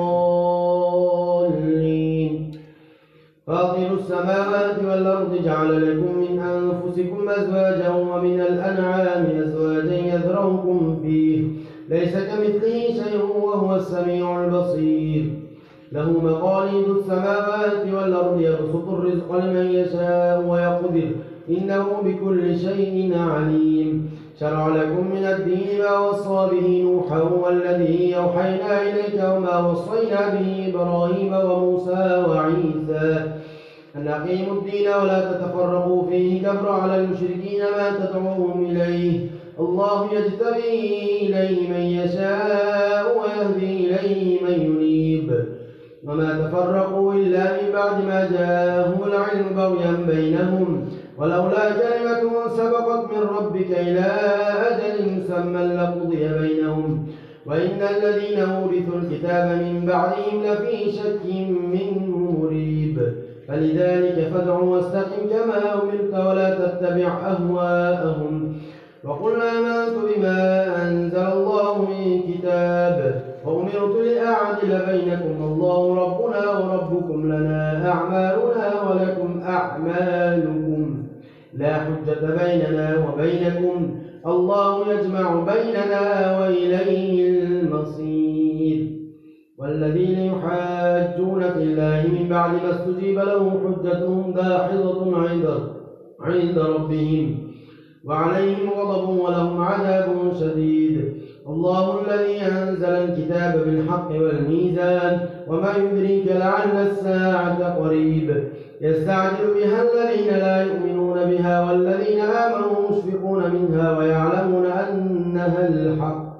الضالين. فاطر السماوات والأرض جعل لكم من أنفسكم أزواجا ومن الأنعام أزواجا يذرؤكم فيه ليس كمثله شيء وهو السميع البصير. له مقاليد السماوات والأرض يبسط الرزق لمن يشاء ويقدر إنه بكل شيء عليم. شرع لكم من الدين ما وصى به نوحا والذي أوحينا إليك وما وصينا به إبراهيم وموسى وعيسى أن أقيموا الدين ولا تتفرقوا فيه كبر على المشركين ما تدعوهم إليه. الله يجتبي إليه من يشاء ويهدي إليه من ينيب. وما تفرقوا إلا من بعد ما جاءهم العلم بغيا بينهم ولولا كلمة سبقت من ربك إلى أجل مسمى لقضي بينهم وإن الذين أورثوا الكتاب من بعدهم لفي شك منه مريب. فلذلك فادع واستقم كما أمرت ولا تتبع أهواءهم وقل آمنت بما أنزل الله من كتاب وأمرت لأعدل بينكم الله ربنا وربكم لنا أعمالنا ولكم أعمالكم لا حجة بيننا وبينكم الله يجمع بيننا وإليه المصير. والذين يحاجون في الله من بعد ما استجيب له حجتهم داحضة عند ربهم وعليهم غضب ولهم عذاب شديد. الله الذي أنزل الكتاب بالحق والميزان وما يدريك لعل الساعة قريب. يستعجل بها الذين لا يؤمنون بها والذين آمنوا مشفقون منها ويعلمون أنها الحق.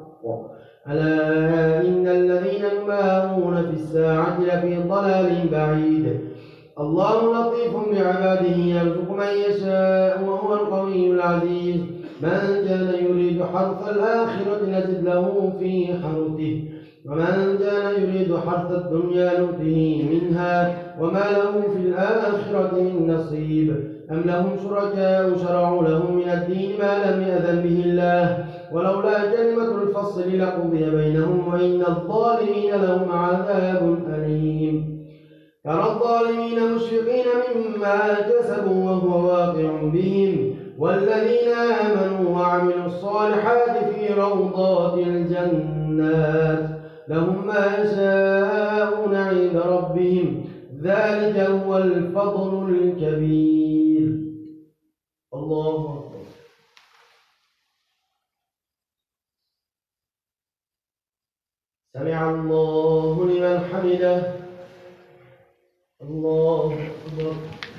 ألا إن الذين يمارون في الساعة لفي ضلال بعيد. الله لطيف بعباده يرزق من يشاء وهو القوي العزيز. من كان يريد حرث الآخرة نزد له في حرثه ومن كان يريد حرث الدنيا نؤته منها وما له في الآخرة من نصيب. أم لهم شركاء شرعوا لهم من الدين ما لم يأذن به الله ولولا كلمة الفصل لقضي بينهم وإن الظالمين لهم عذاب أليم. ترى الظالمين مشفقين مما كسبوا وهو واقع بهم والذين آمنوا وعملوا الصالحات في روضات الجنات لهم ما يشاءون عند ربهم ذلك هو الفضل الكبير. الله أكبر. سمع الله لمن حمده. الله أكبر.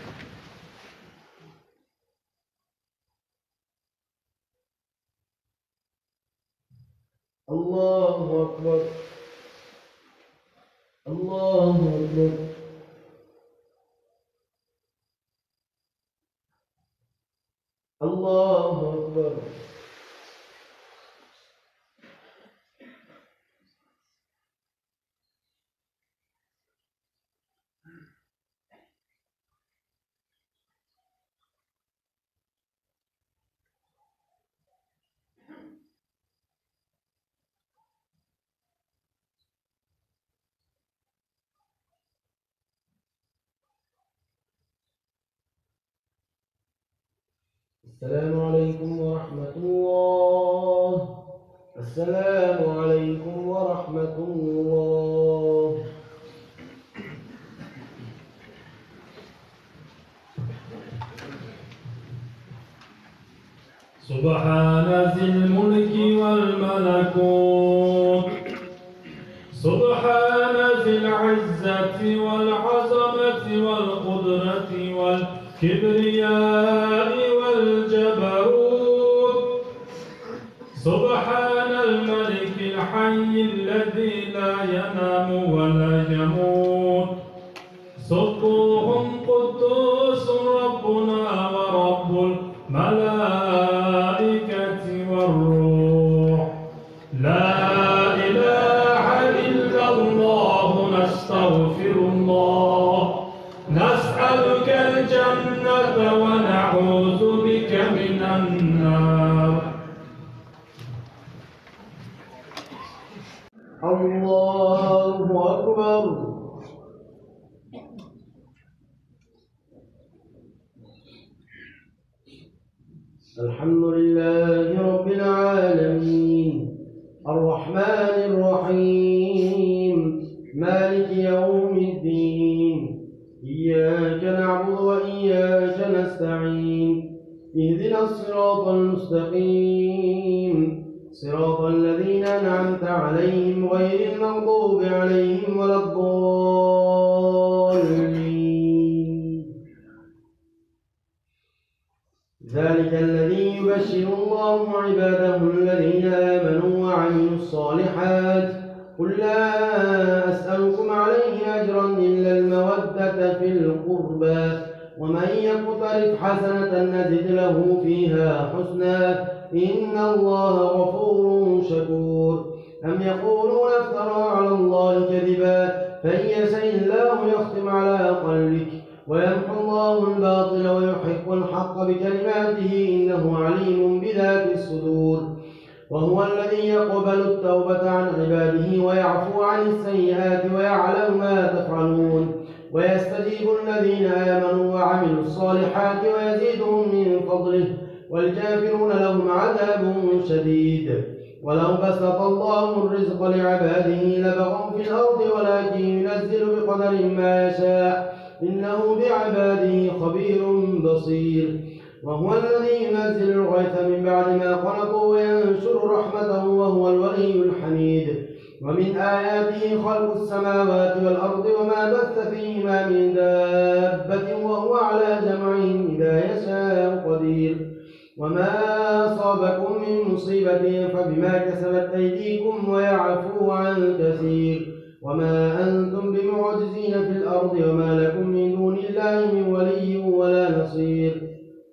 الله أكبر. الله أكبر. الله أكبر. السلام عليكم ورحمة الله. السلام عليكم ورحمة الله. سبحان ذي الملك والملكوت، سبحان ذي العزة والعظمة والقدرة والكبرياء والجبروت، سبحان الملك الحي الذي لا ينام ولا يموت، سبوح قدوس ربنا ورب الملائكة والروح. لا إله إلا الله، نستغفر الله، نسألك الجنة ونعوذ بك من النار. الله أكبر. الحمد لله رب العالمين، الرحمن الرحيم، مالك يوم الدين، إياك نعبد وإياك نستعين، اهدنا الصراط المستقيم، صراط الذين أنعمت عليهم غير المغضوب عليهم ولا الضالين. ذلك الذي يبشر الله عباده الذين آمنوا وعملوا الصالحات. قل لا أسألكم عليه أجرا إلا المودة في القربى، ومن يقترف حسنة نزد له فيها حسنا، إن الله غفور شكور. أم يقولون افترى على الله كذبا، فإن يشأ الله يختم على قلبك ويمحو الله الباطل ويحق الحق بكلماته، إنه عليم بذات الصدور. وهو الذي يقبل التوبة عن عباده ويعفو عن السيئات ويعلم ما تفعلون، ويستجيب الذين آمنوا وعملوا الصالحات ويزيدهم من فضله، والكافرون لهم عذاب شديد. ولو بسط الله الرزق لعباده لبغوا في الأرض، ولكن ينزل بقدر ما يشاء، إنه بعباده خبير بصير. وهو الذي ينزل الغيث من بعد ما قنطوا وينشر رحمته، وهو الولي الحميد. ومن آياته خلق السماوات والأرض وما بث فيهما من دابة، وهو على جمعهم إذا يشاء قدير. وما أصابكم من مصيبة فبما كسبت أيديكم ويعفو عن كثير. وما أنتم بمعجزين في الأرض، وما لكم من دون الله من ولي ولا نصير.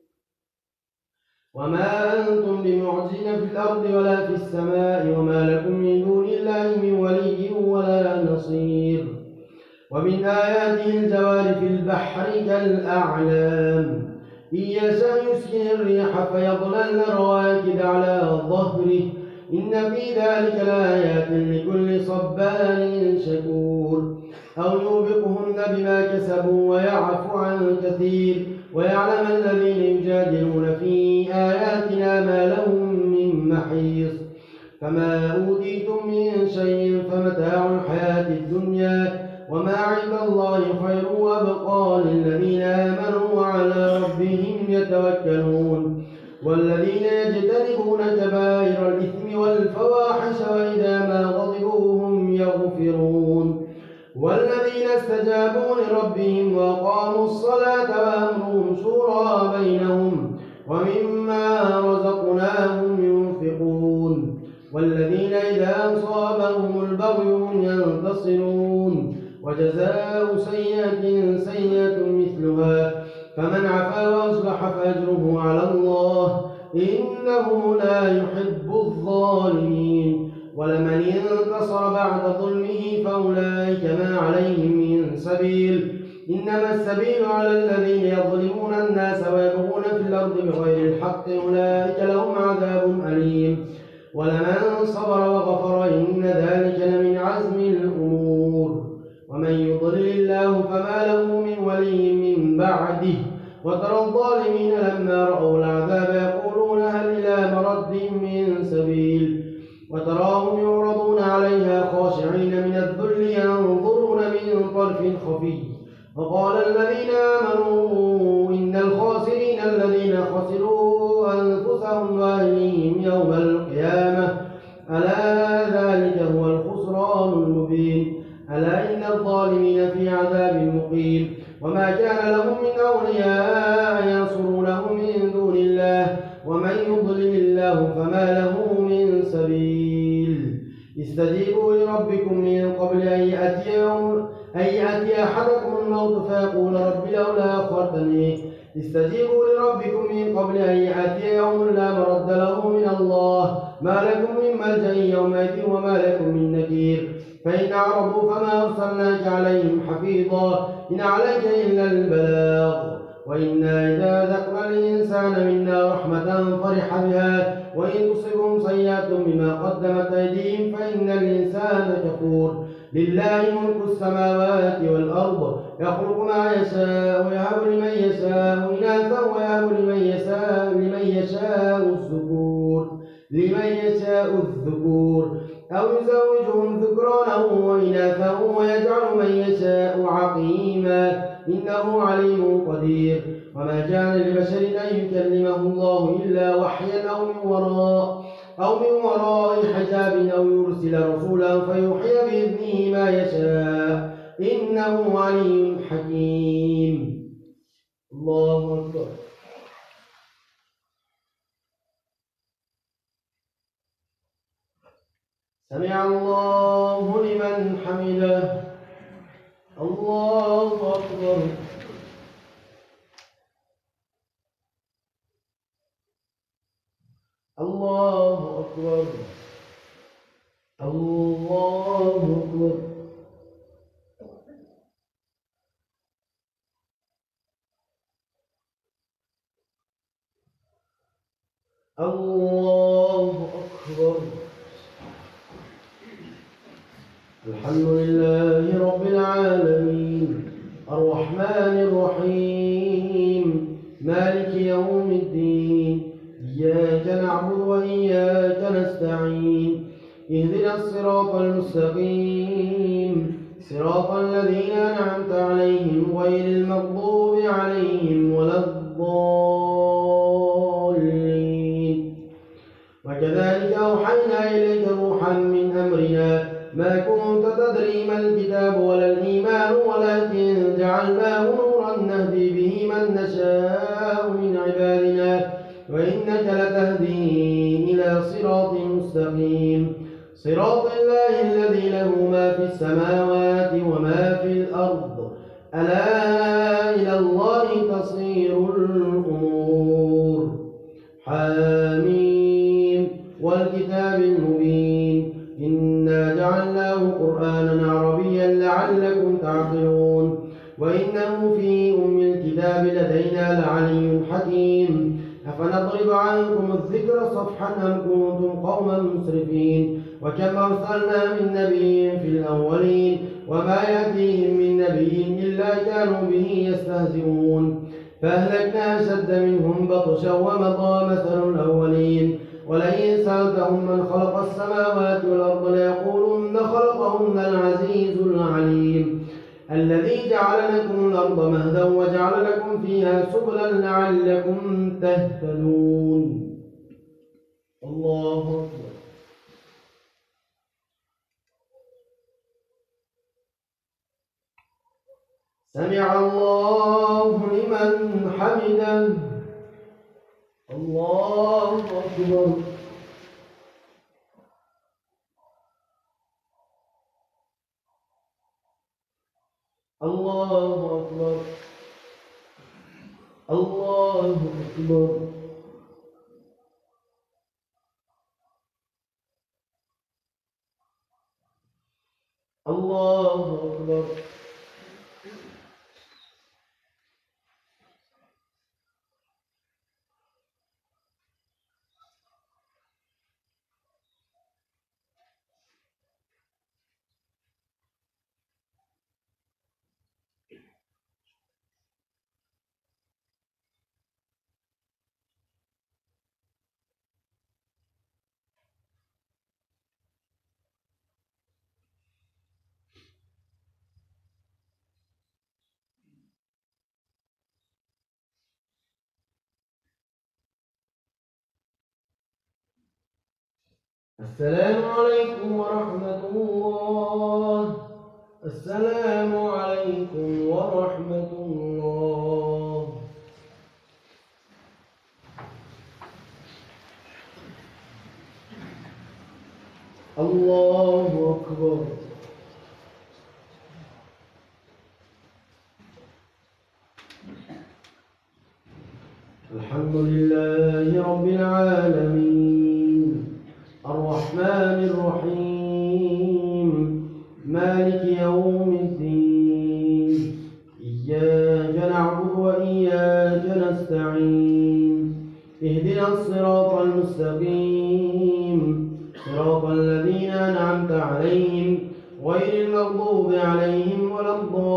وما أنتم بمعجزين في الأرض ولا في السماء، وما لكم من دون الله من ولي ولا نصير. ومن آياته الجوار في البحر كالأعلام، إن يشأ يسكن الريح فيظللن رواكد على ظهره، إن في ذلك لآيات لكل صبار شكور. أو يوبقهن بما كسبوا ويعفو عن كثير، ويعلم الذين يجادلون في آياتنا ما لهم من محيص. فما أوتيتم من شيء فمتاع الحياة الدنيا، وما عند الله خير وأبقى للذين آمنوا وعلى ربهم يتوكلون. والذين يجتنبون كبائر الإثم والفواحش وإذا ما غضبوا هم يغفرون. والذين استجابوا لربهم وأقاموا الصلاة وأمرهم شورى بينهم ومما رزقناهم ينفقون. والذين إذا أصابهم البغي هم ينتصرون. وجزاء سيئة سيئة مثلها، فمن عفا وأصلح فأجره على الله إنه لا يحب الظالمين. ولمن انتصر بعد ظلمه فأولئك ما عليهم من سبيل، إنما السبيل على الذين يظلمون الناس ويبغون في الأرض بغير الحق أولئك لهم عذاب أليم. ولمن صبر وغفر إن ذلك لمن عزم الأمور. ومن يضلل الله فما له من ولي من بعده. وترى الظالمين لما رأوا العذاب يقولون هل إلى مرد من سبيل، وتراهم يعرضون عليها خاشعين من الذل ينظرون من طرف خفي. وقال الذين آمنوا إن الخاسرين الذين خسروا أنفسهم وأهليهم يوم القيامة ألا ذلك هو الخسران المبين. ألا إن الظالمين في عذاب مقيم. وما كان لهم من أولياء ينصرونه من دون الله ومن يضلل الله فما له من سبيل. استجيبوا لربكم من قبل أن يأتي يوم أن يأتي أحدكم الموت فيقول رب لولا أخرتني استجيبوا لربكم من قبل أن يأتي يوم لا مرد له من الله ما لكم من ملجأ يومئذ وما لكم من نكير. فإن أعرضوا فما أرسلناك عليهم حفيظا إن عليك إلا البلاغ. وإنا إذا أذقنا الإنسان منا رحمة فرح بها وإن تصبهم سيئة بما قدمت أيديهم فإن الإنسان كفور. لله ملك السماوات والأرض يخلق ما يشاء ويهب لمن يشاء إناثا ويهب لمن يشاء لمن يشاء الذكور لمن يشاء الذكور أو يزوجهم ذكرانا وإناثا ويجعل من يشاء عقيما إنه عليم قدير. وما كان لبشر أن يكلمه الله إلا وحيا أو من وراء أو من وراء حجاب أو يرسل رسولا فيوحي بإذنه ما يشاء إنه عليم حكيم. الله أكبر. سمع الله لمن حمده. الله أكبر. الله أكبر. الله أكبر. الله أكبر. الحمد لله رب العالمين الرحمن الرحيم مالك يوم الدين إياك نعبد وإياك نستعين اهدنا الصراط المستقيم صراط الذين أنعمت عليهم غير المغضوب عليهم ولا الضالين. وكذلك أوحينا إليك روحا من أمرنا ما كنت تدري ما الكتاب ولا الإيمان ولكن جعلناه نورا نهدي به من نشاء من عبادنا وإنك لتهدي إلى صراط مستقيم صراط الله الذي له ما في السماوات وما في الأرض ألا إلى الله تصير الأمور. حاميم والكتاب المبين إنا جعلناه قرآنا عربيا لعلكم تعقلون وإنه في أم الكتاب لدينا لعلي حكيم. أفنضرب عنكم الذكر صفحا أم كنتم قوما مسرفين وكم أرسلنا من نبي في الأولين وما يأتيهم من نبي إلا كانوا به يستهزئون فأهلكنا أشد منهم بطشا ومضى مثل الأولين. ولئن سألتهم من خلق السماوات والأرض ليقولن خلقهن العزيز العليم الذي جعل لكم الأرض مهدا وجعل لكم فيها سبلا لعلكم تهتدون. الله أكبر. سمع الله لمن حمده. الله أكبر. الله أكبر. الله أكبر. الله أكبر. السلام عليكم ورحمة الله. السلام عليكم ورحمة الله. الله أكبر. الحمد لله رب العالمين الرحمن الرحيم مالك يوم الدين إياك نعبد وإياك نستعين اهدنا الصراط المستقيم صراط الذين أنعمت عليهم غير المغضوب عليهم ولا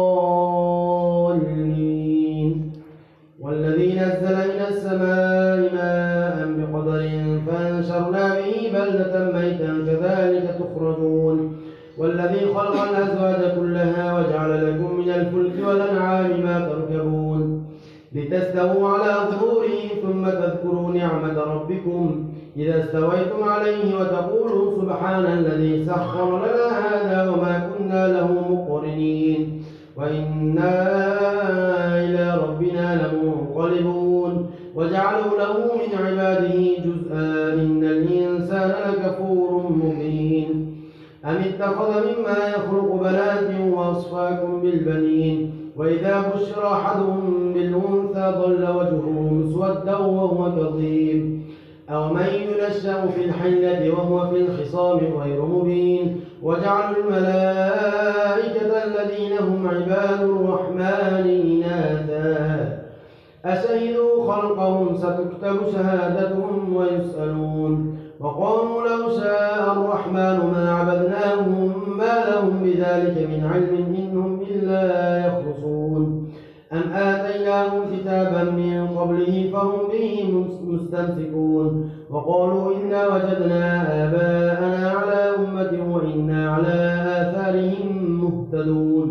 الضالين. والذي نزل من السماء ماء بقدر فانشرنا به بلدة ميتا كذلك تخرجون. والذي خلق الأزواج كلها وجعل لكم من الفلك والأنعام ما تركبون لتستووا على ظهوره ثم تذكروا نعمة ربكم إذا استويتم عليه وتقولوا سبحان الذي سخر لنا هذا وما كنا له مقرنين وإنا إلى ربنا لمنقلبون. وجعلوا له من عباده جزءا إن الإنسان لكفور مبين. أم اتخذ مما يخلق بنات وأصفاكم بالبنين وإذا بشر أحدهم بالأنثى ظل وجهه مسودا وهو كظيم أو من ينشأ في الحيلة وهو في الخصام غير مبين. وجعلوا الملائكة الذين هم عباد الرحمن إناثا أشهدوا خلقهم ستكتب شهادتهم ويسألون. وقالوا لو شاء الرحمن ما عبدناهم ما لهم بذلك من علم إنهم إلا يخرصون. أم آتيناهم كتابا من قبله فهم به مستمسكون. وقالوا إنا وجدنا آباءنا على أمة وإنا على آثارهم مهتدون.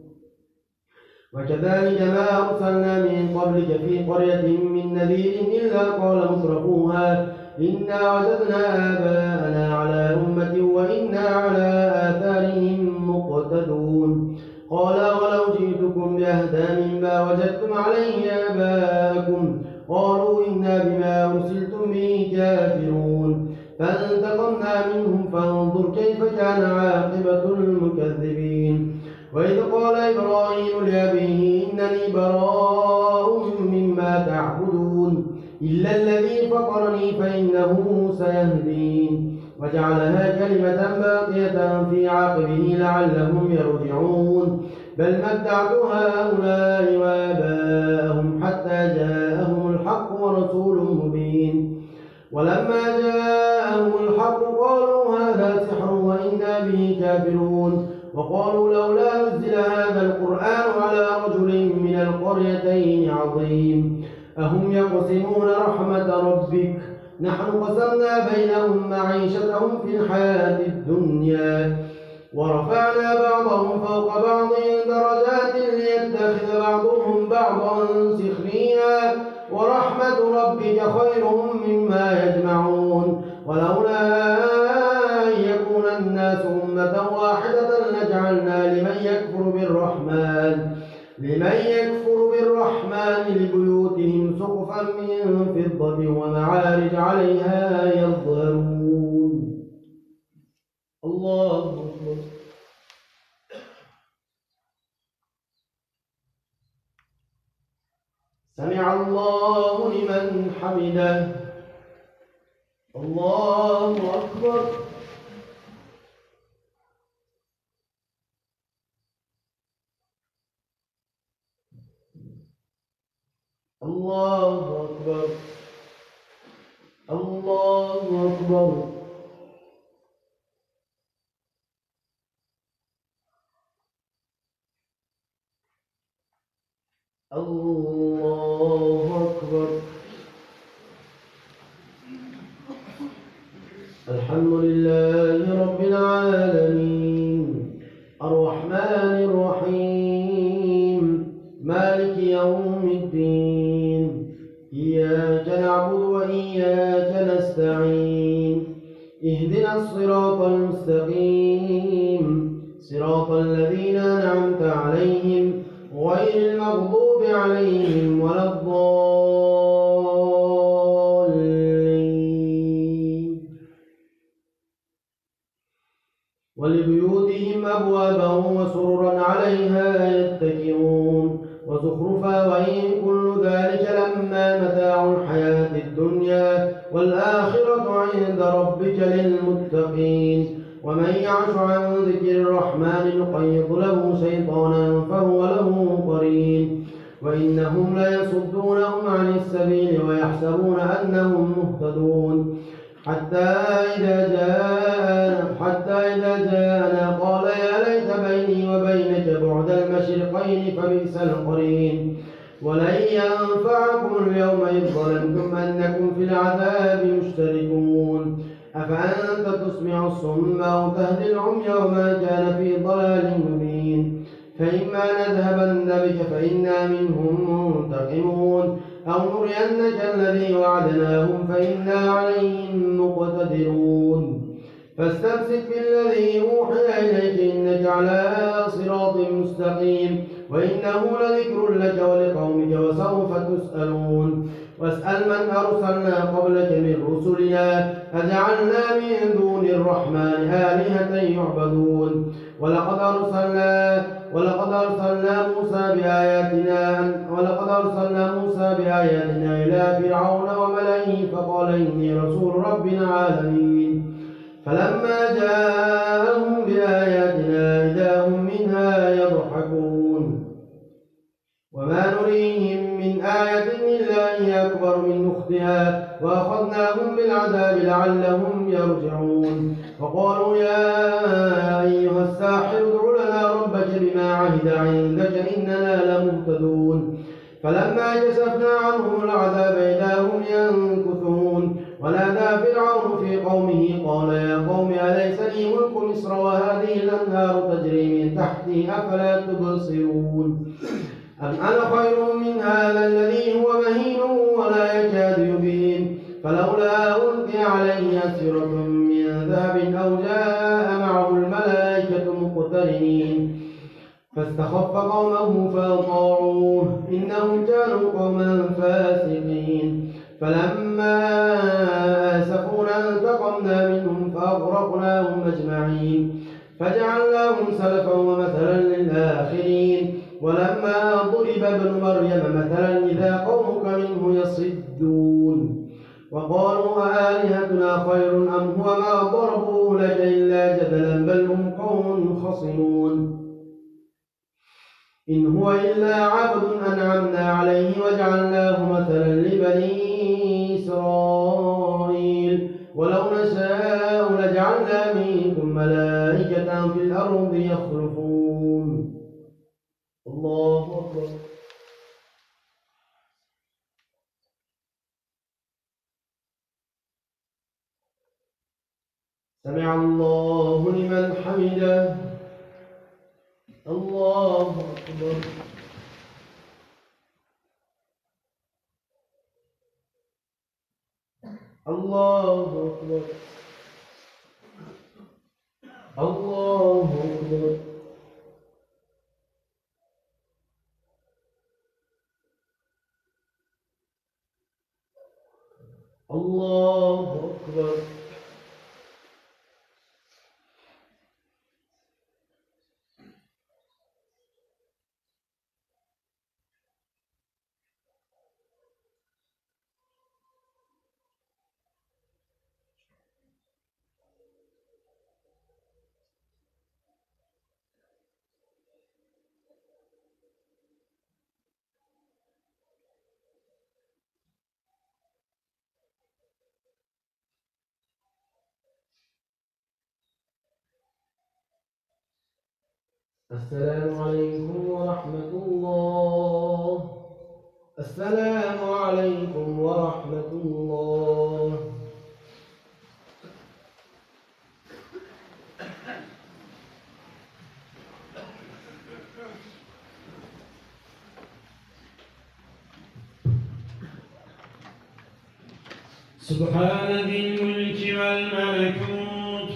وكذلك ما أرسلنا من قبلك في قرية من نذير إلا قال مترفوها إنا وجدنا آباءنا على أمة وإنا على آثارهم مقتدون. قال ولو جئتكم بأهدى مما وجدتم عليه آباءكم قالوا إنا بما أرسلتم به كافرون. فانتقمنا منهم فانظر كيف كان عاقبة المكذبين. وإذ قال إبراهيم لأبيه إنني براء مما تعبدون إلا الذي فطرني فإنه سيهدين. وجعلها كلمة باقية في عقبه لعلهم يرجعون. بل متعت هؤلاء وآباءهم حتى جاءهم الحق ورسول مبين. ولما جاءهم الحق قالوا هذا سحر وإنا به كافرون. وقالوا لولا نزل هذا القرآن على رجل من القريتين عظيم أهم يقسمون رحمة ربك نحن قسمنا بينهم معيشتهم في الحياة الدنيا ورفعنا بعضهم فوق بعض درجات ليتخذ بعضهم بعضا سخريا ورحمة ربك خير مما يجمعون. ولولا أن يكون الناس أمة واحدة لجعلنا لمن يكفر بالرحمن لمن يكفر بالرحمن لبيوتهم سقفا من فضة ومعارج عليها يظهرون. الله أكبر. سمع الله لمن حمده. الله أكبر. الله أكبر. الله أكبر. الله أكبر. الحمد لله رب العالمين الرحمن الرحيم مالك يوم الدين إياك نعبد وإياك نستعين اهدنا الصراط المستقيم صراط الذين أنعمت عليهم غير المغضوب عليهم ولا الضالين. ولبيوتهم أبوابا وسررا عليها يتكئون وزخرفا وإن كل ذلك لما متاع الحياة الدنيا والآخرة عند ربك للمتقين. ومن يعش عن ذكر الرحمن نقيض له شيطانا فهو له قرين وإنهم ليصدونهم عن السبيل ويحسبون أنهم مهتدون حتى إذا جاء حتى إذا جاءنا قال يا ليت بيني وبينك بعد المشرقين فبئس القرين. ولن ينفعكم اليوم إذ ظلمتم أنكم في العذاب مشتركون. أفأنت تسمع الصم أو تهدي العمي وما كان في ضلال مبين. فإما نذهبن بك فإنا منهم منتقمون أو نرينك الذي وعدناهم فإنا عليهم مقتدرون. فاستمسك بالذي أوحي إليك إنك على صراط مستقيم وإنه لذكر لك ولقومك وسوف تسألون. واسأل من أرسلنا قبلك من رسلنا أجعلنا من دون الرحمن آلهة يعبدون. ولقد أرسلنا ولقد أرسلنا موسى بآياتنا ولقد أرسلنا موسى بآياتنا إلى فرعون وملئه فقال إني رسول رب العالمين. فلما جاءهم بآياتنا إذا هم منها يضحكون. وما نريهم من آية إلا هي أكبر من أختها وأخذناهم بالعذاب لعلهم يرجعون. وقالوا يا أيها الساحر ادع لنا ربك بما عهد عندك إننا لمهتدون. فلما كشفنا عنهم العذاب إذا هم ينكثون. ونادى فرعون في قومه قال يا قوم أليس لي ملك مصر وهذه الأنهار تجري من تحتي أفلا تبصرون. أم أنا خير من هذا الذي هو مهين ولا يكاد يبين. فلولا ألقي عليه أسورة من ذهب أو جاء معه الملائكة مقترنين. فاستخف قومه فأطاعوه إنهم كانوا قوما فاسقين. فلما آسفونا انتقمنا منهم فأغرقناهم أجمعين فجعلناهم سلفا ومثلا للآخرين. ولما ضرب ابن مريم مثلا إذا قومك منه يصدون. وقالوا أآلهتنا خير أم هو ما ضربوا لك إلا جدلا بل هم قوم خصمون. إن هو إلا عبد أنعمنا عليه وجعلناه مثلا لبني إسرائيل. ولو نشاء لجعلنا منكم ملائكة في الأرض يخلفون. الله أكبر. سمع الله لمن حمده. الله أكبر. الله أكبر. الله أكبر. الله أكبر. السلام عليكم ورحمة الله. السلام عليكم ورحمة الله. سبحان ذي الملك والملكوت،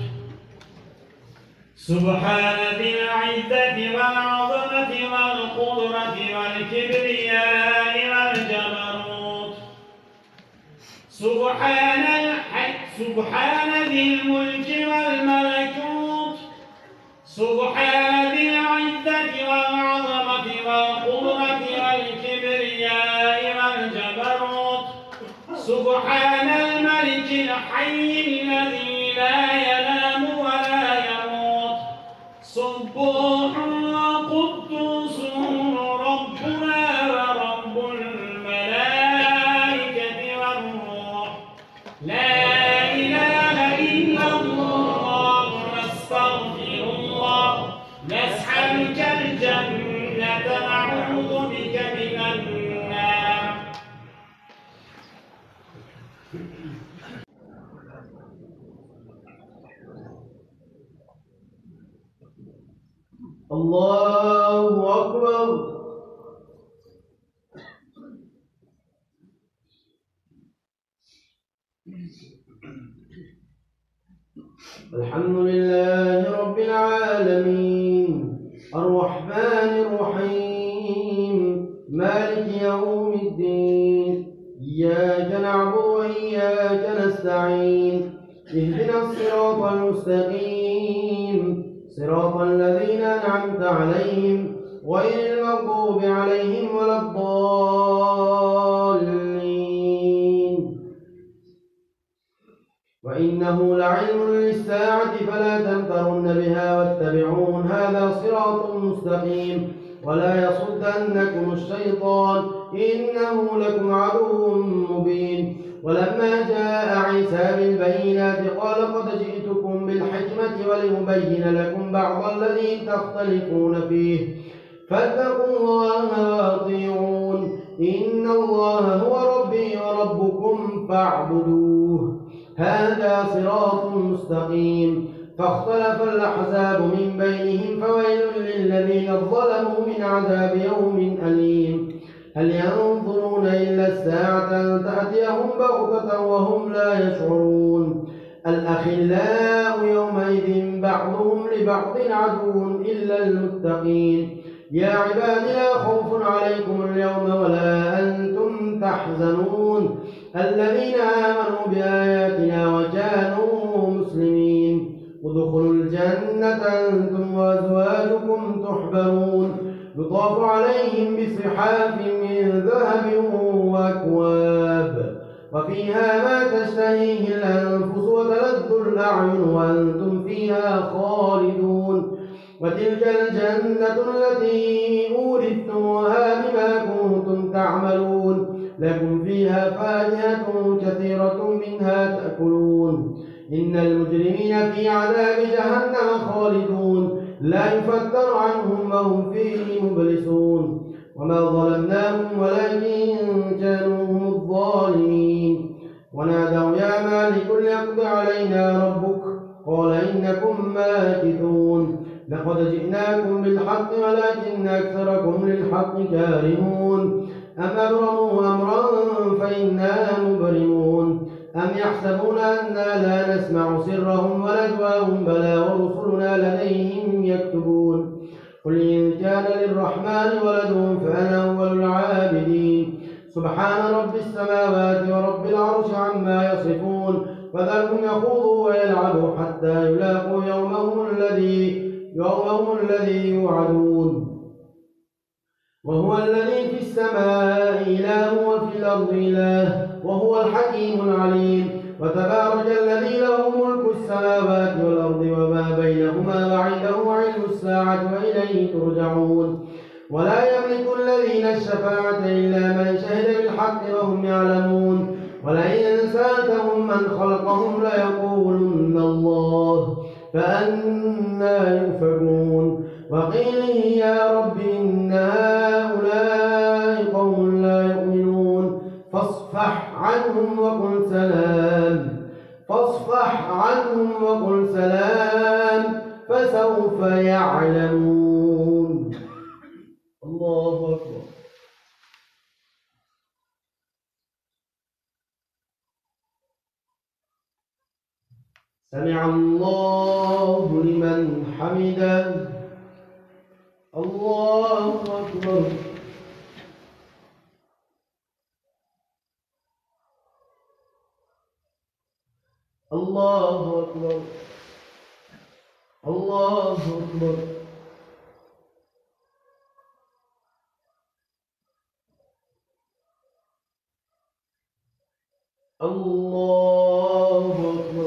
سبحان ذي العزة والعظمة والقدرة والكبرياء والجبروت. سبحان الحي سبحان ذي الملك والملكوت، سبحان ذي العزة والعظمة والقدرة والكبرياء والجبروت. سبحان الملك الحي الذي لا ينام ولا يموت. سبوح قدوس ربنا ورب الملائكة والروح. لا إله إلا الله نستغفر الله نسألك الجنة نعوذ بك من النار. الله أكبر. الحمد لله رب العالمين الرحمن الرحيم مالك يوم الدين. إياك نعبد وإياك نستعين. اهدنا الصراط المستقيم صراط الذين أنعمت عليهم غير المغضوب عليهم ولا الضالين. وإنه لعلم للساعة فلا تمترن بها واتبعون هذا صراط مستقيم. ولا يصدنكم الشيطان إنه لكم عدو مبين. ولما جاء عيسى بالبينات قال قد جئتكم بالحكمة ولأبين لكم بعض الذي تختلفون فيه فاتقوا الله وأطيعون. إن الله هو ربي وربكم فاعبدوه هذا صراط مستقيم. فاختلف الأحزاب من بينهم فويل للذين ظلموا من عذاب يوم أليم. هل ينظرون إلا الساعة أن تأتيهم بغتة وهم لا يشعرون. الأخلاء يومئذ بعضهم لبعض عدو إلا المتقين. يا عباد لا خوف عليكم اليوم ولا أنتم تحزنون الذين آمنوا بآياتنا وكانوا مسلمين. ادخلوا الجنة أنتم وأزواجكم تحبرون يطاف عليهم بصحاف من ذهب وأكواب وفيها ما تشتهيه الأنفس وتلذ الأعين وأنتم فيها خالدون. وتلك الجنة التي أورثتموها بما كنتم تعملون لكم فيها فاكهة كثيرة منها تأكلون. إن المجرمين في عذاب جهنم خالدون لا يفتر عنهم وهم فيه مبلسون. وما ظلمناهم ولكن كانوا هم الظالمين. ونادوا يا مالك ليقض علينا ربك قال إنكم ماكثون. لقد جئناكم بالحق ولكن أكثركم للحق كارهون. أم أبرموا أمرا فإنا مبرمون. أم يحسبون أنا لا نسمع سرهم ونجواهم بلى ورسلنا لديهم يكتبون. قل إن كان للرحمن ولد فأنا أول العابدين. سبحان رب السماوات ورب العرش عما يصفون. وذرهم يخوضوا ويلعبوا حتى يلاقوا يومهم الذي يومهم الذي يوعدون. وهو الذي في السماء إله وفي الأرض إله وهو الحكيم العليم. وتبارك الذي له ملك السماوات والأرض وما بينهما وعنده علم الساعة وإليه ترجعون. ولا يملك الذين الشفاعة إلا من شهد بالحق وهم يعلمون. ولئن سألتهم من خلقهم ليقولن الله فأنى يؤفكون. وقيله يا رب إن هؤلاء قوم لا يؤمنون فاصفح عنهم وقل سلام فاصفح عنهم وقل سلام فسوف يعلمون. الله أكبر. سمع الله لمن حمده. الله أكبر. الله أكبر. الله أكبر. الله أكبر.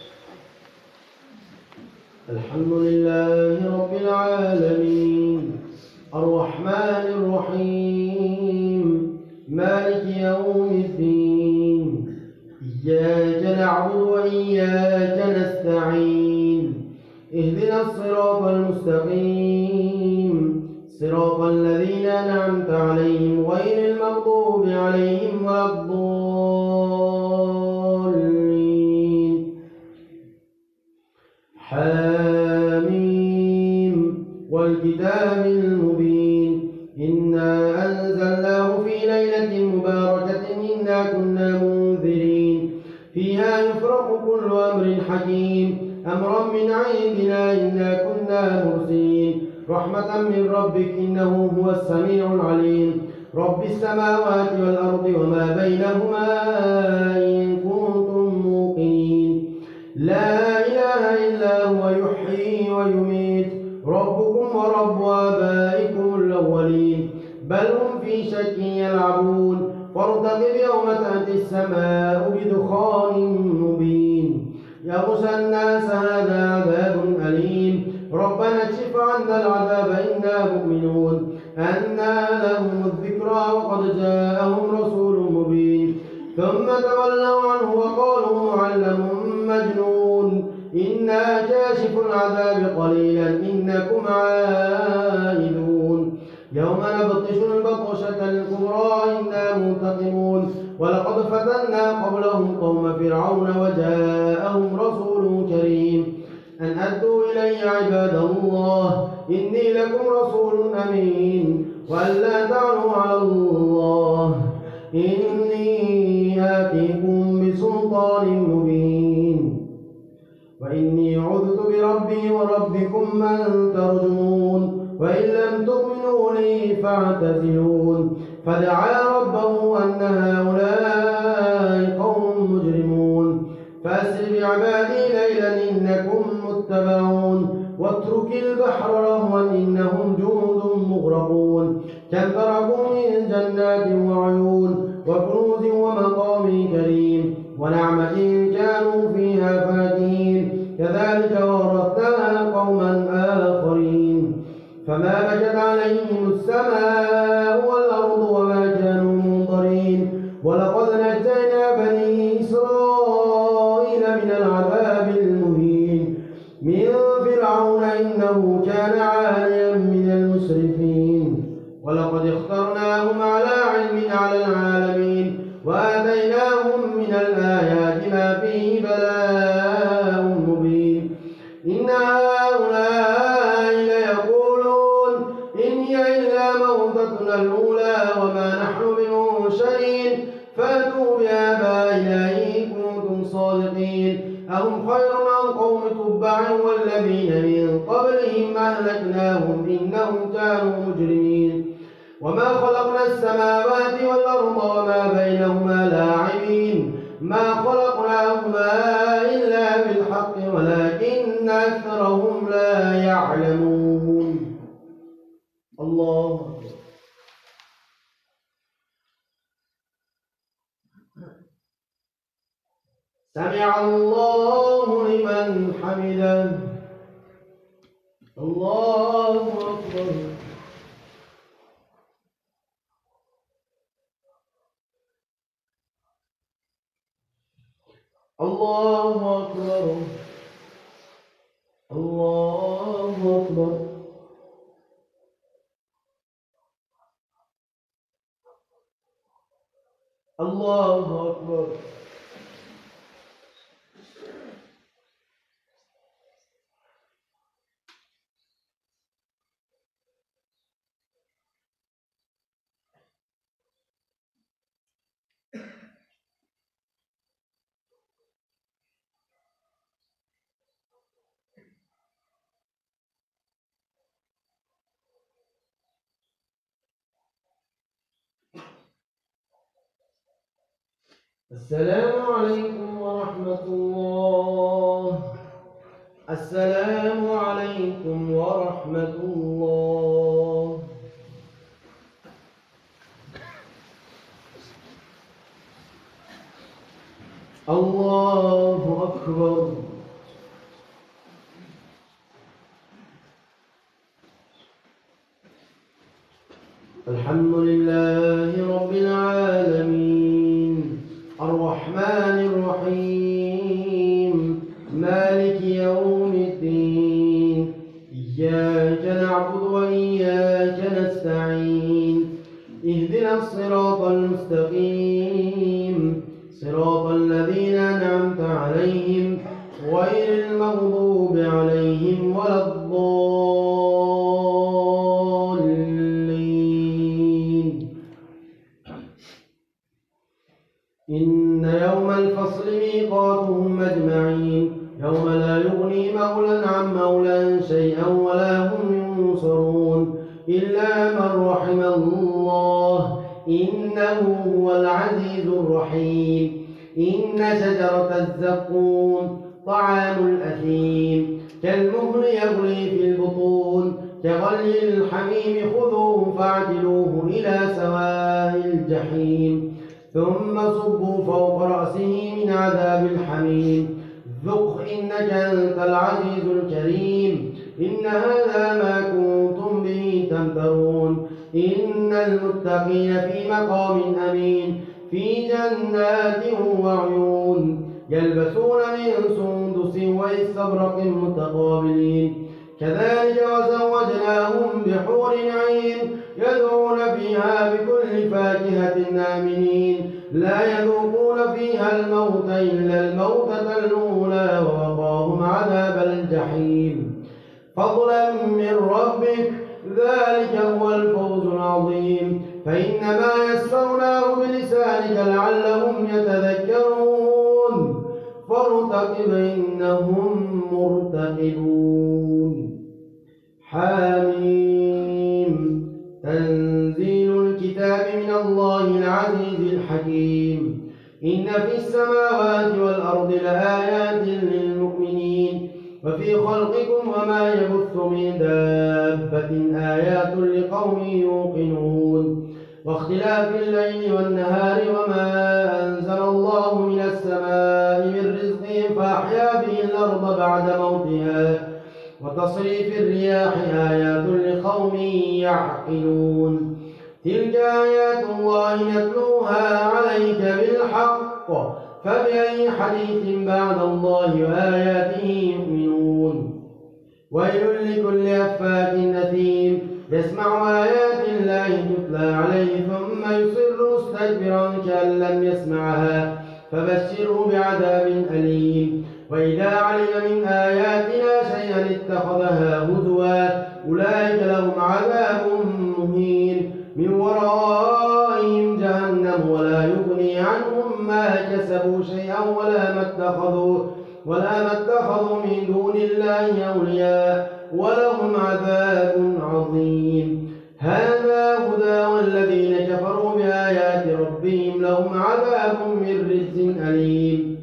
الحمد لله رب العالمين الرحمن الرحيم مالك يوم الدين إياك نعبد وإياك نستعين اهدنا الصراط المستقيم صراط الذين أنعمت عليهم غير المغضوب عليهم ولا الضالين. حاميم والكتاب المبين إنا أنزلناه في ليلة مباركة إنا كنا منذرين فيها يفرق كل أمر حكيم أمرا من عندنا إنا كنا مرسلين رحمة من ربك إنه هو السميع العليم رب السماوات والأرض وما بينهما إن كنتم موقنين لا إله إلا هو يحيي ويميت ربكم ورب آبائكم الأولين بل هم في شك يلعبون فارتقب يوم تأتي السماء بدخان مبين يغشى الناس هذا عذاب أليم ربنا اكشف عنا العذاب إنا مؤمنون أنى لهم الذكرى وقد جاءهم رسول مبين ثم تولوا عنه وقالوا معلم مجنون إنا كاشف العذاب قليلا إنكم عائدون يوم نبطش البطشة الكبرى إنا منتقمون ولقد فتنا قبلهم قوم فرعون وجاءهم رسول كريم أن أدوا إلي عباد الله إني لكم رسول أمين وأن لا تعلوا على الله إني آتيكم بسلطان مبين وإني عذت بربي وربكم أن ترجمون وإن لم تؤمنوا لي فاعتزلون فدعا ربه أن هؤلاء قوم مجرمون فأسر بعبادي ليلا إنكم متبعون واترك البحر رهوا إنهم جند مغرقون كم تركوا من جنات وعيون وكنوز ومقام كريم ونعمة كانوا فيها فاكهين كذلك ورثناها قوما آخرين فما بكت عليهم السماء والأرض وما كانوا منظرين ولقد نجينا بني إسرائيل من العذاب المهين من فرعون إنه كان عاليا من المسرفين ولقد اخترناهم على علم على العالمين وآتيناهم من الآيات ما فيه بلاء مبين إن هؤلاء ليقولون إن هي إلا موتتنا الأولى وما نحن بمنشرين فأتوا بآبائنا إن كنتم صادقين أهم خير أم قوم تبع والذين من قبلهم أهلكناهم إنهم كانوا مجرمين وما خلقنا السماوات والأرض وما بينهما لاعبين ما خلقناهما إلا بالحق ولكن أكثرهم لا يعلمون. الله سمع الله لمن حمده. الله أكبر. الله أكبر. الله أكبر. الله أكبر. السلام عليكم ورحمة الله. السلام عليكم ورحمة الله. الله أكبر. الحمد لله رب العالمين الرحمن الرحيم مالك يوم الدين إياك نعبد وإياك نستعين اهدنا الصراط المستقيم صراط الذين أنعمت عليهم غير المغضوب عليهم ولا الضالين. إن يوم الفصل ميقاتهم أجمعين يوم لا يغني مولى عن مولى شيئا ولا هم ينصرون إلا من رحم الله إنه هو العزيز الرحيم. إن شجرة الزقوم طعام الأثيم كالمهل يغلي في البطون كغلي الحميم خذوه فاعتلوه إلى سواء الجحيم ثم صبوا فوق رأسه من عذاب الحميم ذق إنك أنت العزيز الكريم. إن هذا ما كنتم به تمترون. إن المتقين في مقام أمين في جنات وعيون يلبسون من سندس واستبرق متقابلين كذلك وزوجناهم بحور عين يدعون فيها بكل فاكهة آمنين لا يذوقون فيها الموت إلا الموتة الأولى ووقاهم عذاب الجحيم فضلا من ربك ذلك هو الفوز العظيم. فإنما يسرناه بلسانك لعلهم يتذكرون فارتقب إنهم مرتقبون. حاميم تنزيل الكتاب من الله العزيز الحكيم. إن في السماوات والأرض لآيات للمؤمنين وفي خلقكم وما يبث من دابة آيات لقوم يوقنون واختلاف الليل والنهار وما أنزل الله من السماء من رزق فأحيا به الأرض بعد موتها وتصريف الرياح آيات لقوم يعقلون. تلك آيات الله نتلوها عليك بالحق فبأي حديث بعد الله وآياته يؤمنون. ويل لكل أفاك أثيم يسمع آيات الله تتلى عليه ثم يصر مستكبرا كأن لم يسمعها فبشره بعذاب أليم. وإذا علم من آياتنا شيئا اتخذها هزوا أولئك لهم عذاب مهين من ورائهم جهنم ولا يغني عنهم ما كسبوا شيئا ولا ما اتخذوا ولا ما اتخذوا من دون الله أولياء ولهم عذاب عظيم. هذا هدى والذين كفروا بآيات ربهم لهم عذاب من رجز أليم.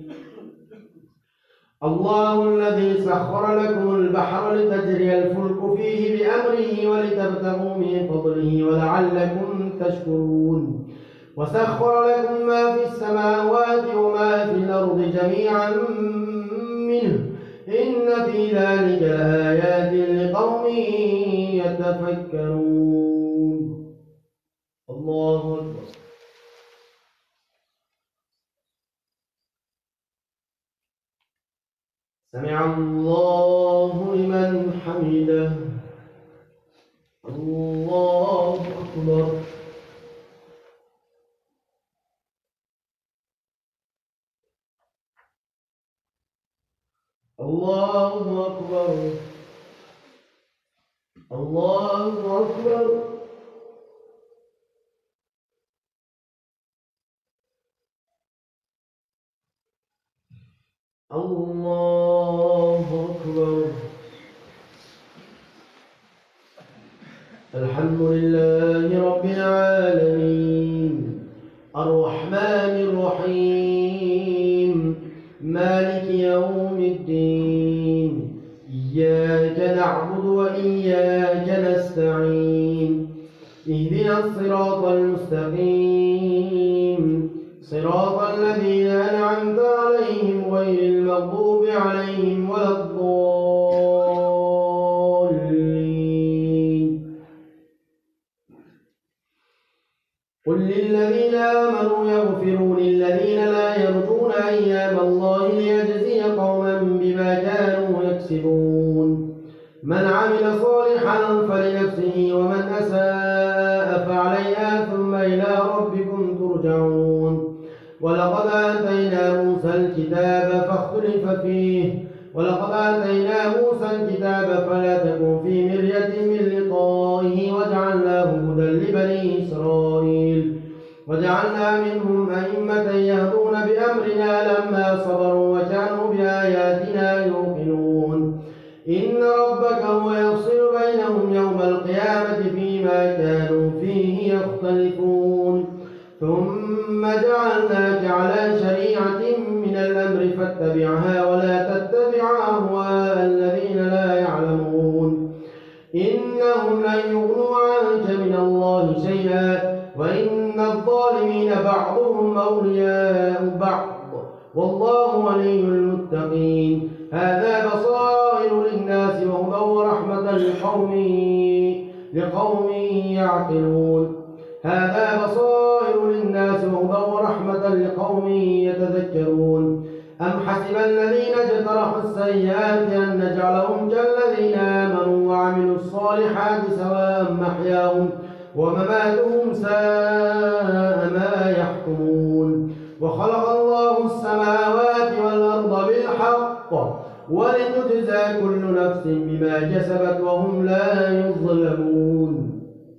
الله الذي سخر لكم البحر لتجري الفلك فيه بأمره ولتبتغوا من فضله ولعلكم تشكرون. وسخر لكم ما في السماوات وما في الأرض جميعا منه إن في ذلك لآيات لقوم يتفكرون. الله أكبر. سمع الله لمن حمده. الله أكبر. الله أكبر الله أكبر. الله أكبر. الحمد لله رب العالمين الرحمن الرحيم مالك يوم الدين إياك نعبد وإياك نستعين اهدنا الصراط المستقيم صراط الذين أنعمت عليهم غير المغضوب عليهم ولا الضالين. قل للذين آمنوا يغفروا للذين لا يرجون أيام الله ليجزي قوما بما كانوا يكسبون. من عمل صالحا فلنفسه ومن أساء فعليها ثم إلى ربكم ترجعون. ولقد آتينا موسى الكتاب فاختلف فيه ولقد آتينا موسى الكتاب فلا تكن في مرية من لقائه وجعلناه هدى لبني إسرائيل وجعلنا منهم أئمة يهدون بأمرنا لما صبروا وكانوا بآياتنا يوقنون. إن ربك هو يفصل بينهم يوم القيامة فيما كانوا فيه يختلفون. ثم جعلناك على شريعة من الأمر فاتبعها ولا تتبع أهواء الذين لا يعلمون. إنهم لن يغنوا عنك من الله شيئا وإن الظالمين بعضهم أولياء بعض والله ولي المتقين. هذا بصائر للناس وهدى ورحمة لقوم لقوم يعقلون. هذا بصائر للناس وهدى ورحمة لقوم يتذكرون. أم حسب الذين اجترحوا السيئات أن نجعلهم كالذين آمنوا وعملوا الصالحات سواء محياهم ومماتهم ساء ما يحكمون. وخلق الله السماوات والأرض بالحق ولتجزى كل نفس بما كسبت وهم لا يظلمون.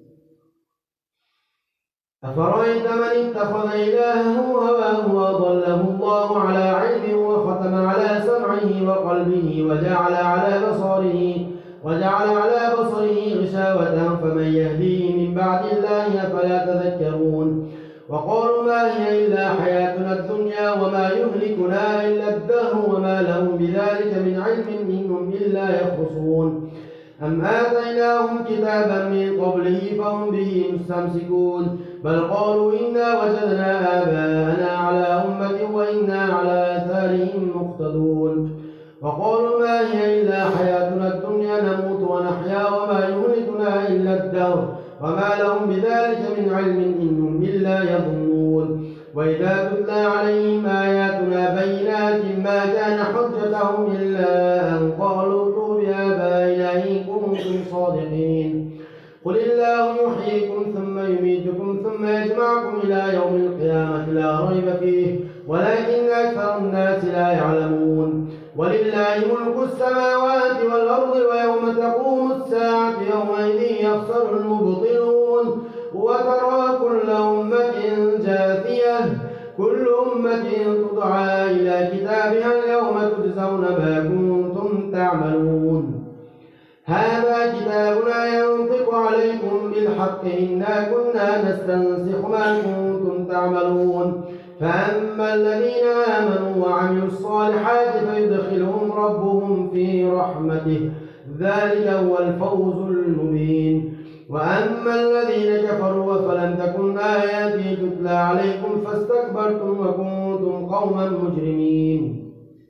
أفرأيت من اتخذ إلهه هواه وأضله الله على علم وختم على سمعه وقلبه وجعل على بصره وجعل على بصره غشاوة فمن يهديه من بعد الله أفلا تذكرون. وقالوا ما هي إلا حياتنا الدنيا وما يهلكنا إلا الدهر وما لهم بذلك من علم إنهم إلا يخرصون. أم آتيناهم كتابا من قبله فهم به مستمسكون. بل قالوا إنا وجدنا آباءنا على أمة وإنا على آثارهم مقتدون. وقالوا ما هي إلا حياتنا الدنيا نموت ونحيا وما يهلكنا إلا الدهر وما لهم بذلك من علم إنهم إلا يظنون. وإذا تتلى عليهم آياتنا بينات ما كان حجتهم إلا أن قالوا ائتوا بآبائنا إن كنتم صادقين. قل الله يحييكم ثم يميتكم ثم يجمعكم إلى يوم القيامة لا ريب فيه ولكن أكثر الناس لا يعلمون. ولله ملك السماوات والأرض ويوم تقوم الساعة يومئذ يخسر المبطلون. وترى كل أمة جاثية كل أمة تدعى إلى كتابها اليوم تجزون ما كنتم تعملون. هذا كتابنا ينطق عليكم بالحق إنا كنا نستنسخ ما كنتم تعملون. فأما الذين آمنوا وعملوا الصالحات فيدخلهم ربهم في رحمته ذلك هو الفوز المبين. وأما الذين كفروا فلم تكن آياتي تتلى عليكم فاستكبرتم وكنتم قوما مجرمين.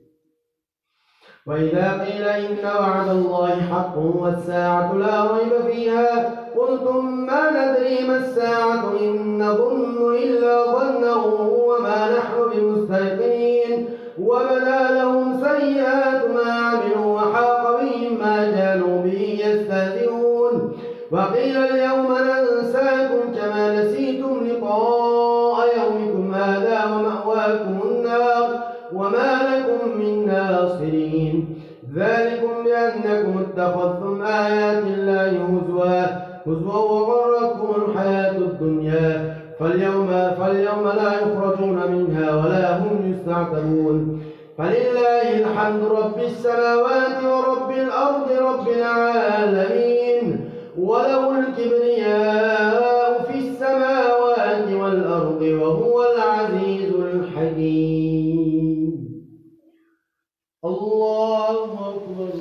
وإذا قيل إن وعد الله حق والساعة لا ريب فيها قلتم ما ندري ما الساعة إن نظن إلا ظنا وما نحن بمستيقنين. وبدا لهم سيئات ما عملوا وحاق بهم ما كانوا به يستهزئون. وقيل اليوم ننساكم كما نسيتم لقاء يومكم هذا ومأواكم النار وما لكم من ناصرين. ذلكم بأنكم اتخذتم آيات الله هزوا هزوا وغرتكم الحياة الدنيا فاليوم, فاليوم لا يخرجون منها ولا هم يستعتبون فلله الحمد رب السماوات ورب الأرض رب العالمين وله الكبرياء في السماوات والأرض وهو العزيز الحكيم. الله أكبر.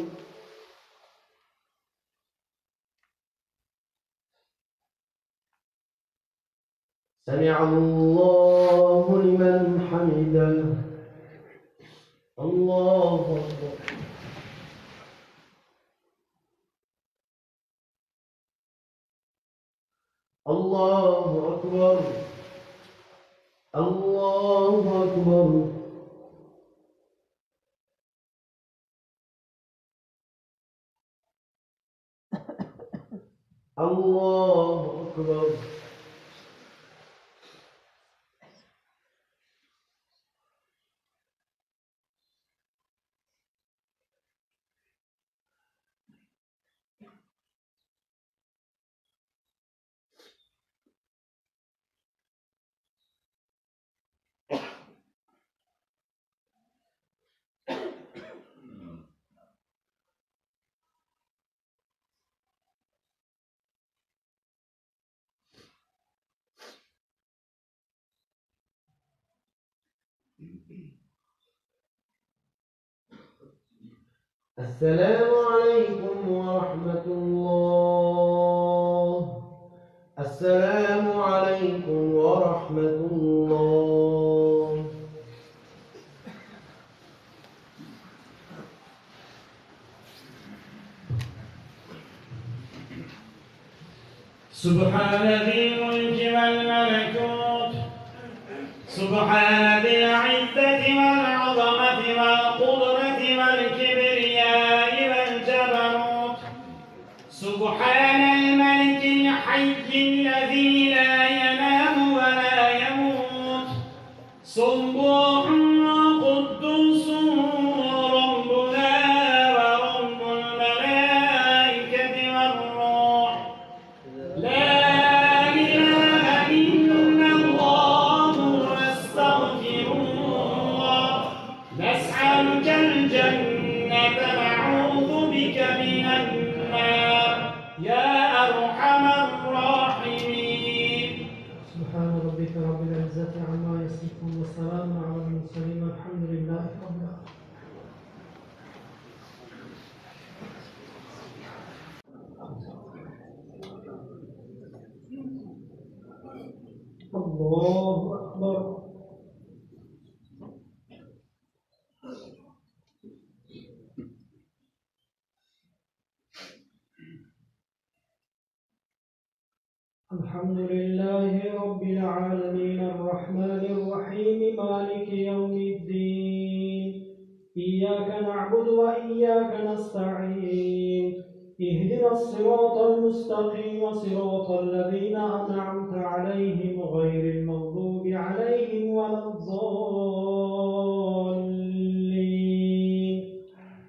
سمع الله لمن حمده. الله أكبر. الله أكبر. الله أكبر. الله أكبر. السلام عليكم ورحمة الله. السلام عليكم ورحمة الله. سبحان ذي الملك والملكوت سبحان ذي العزة والعظمة والقدرة والكبرياء والجبروت سبحان الملك الحي الذي لا ينام ولا يموت سبوح وقدوس ربنا ورب الملائكة والروح لا إله إلا الله نستغفر الله نسألك الجنة نعوذ بك من النار يا أرحم الراحمين. سبحان ربك رب العزة عما يصفون وسلام على المرسلين والحمد لله رب العالمين. الله أكبر. الحمد لله رب العالمين الرحمن الرحيم مالك يوم الدين إياك نعبد وإياك نستعين اهدنا الصراط المستقيم صراط الذين أنعمت عليهم غير المغضوب عليهم ولا الضالين.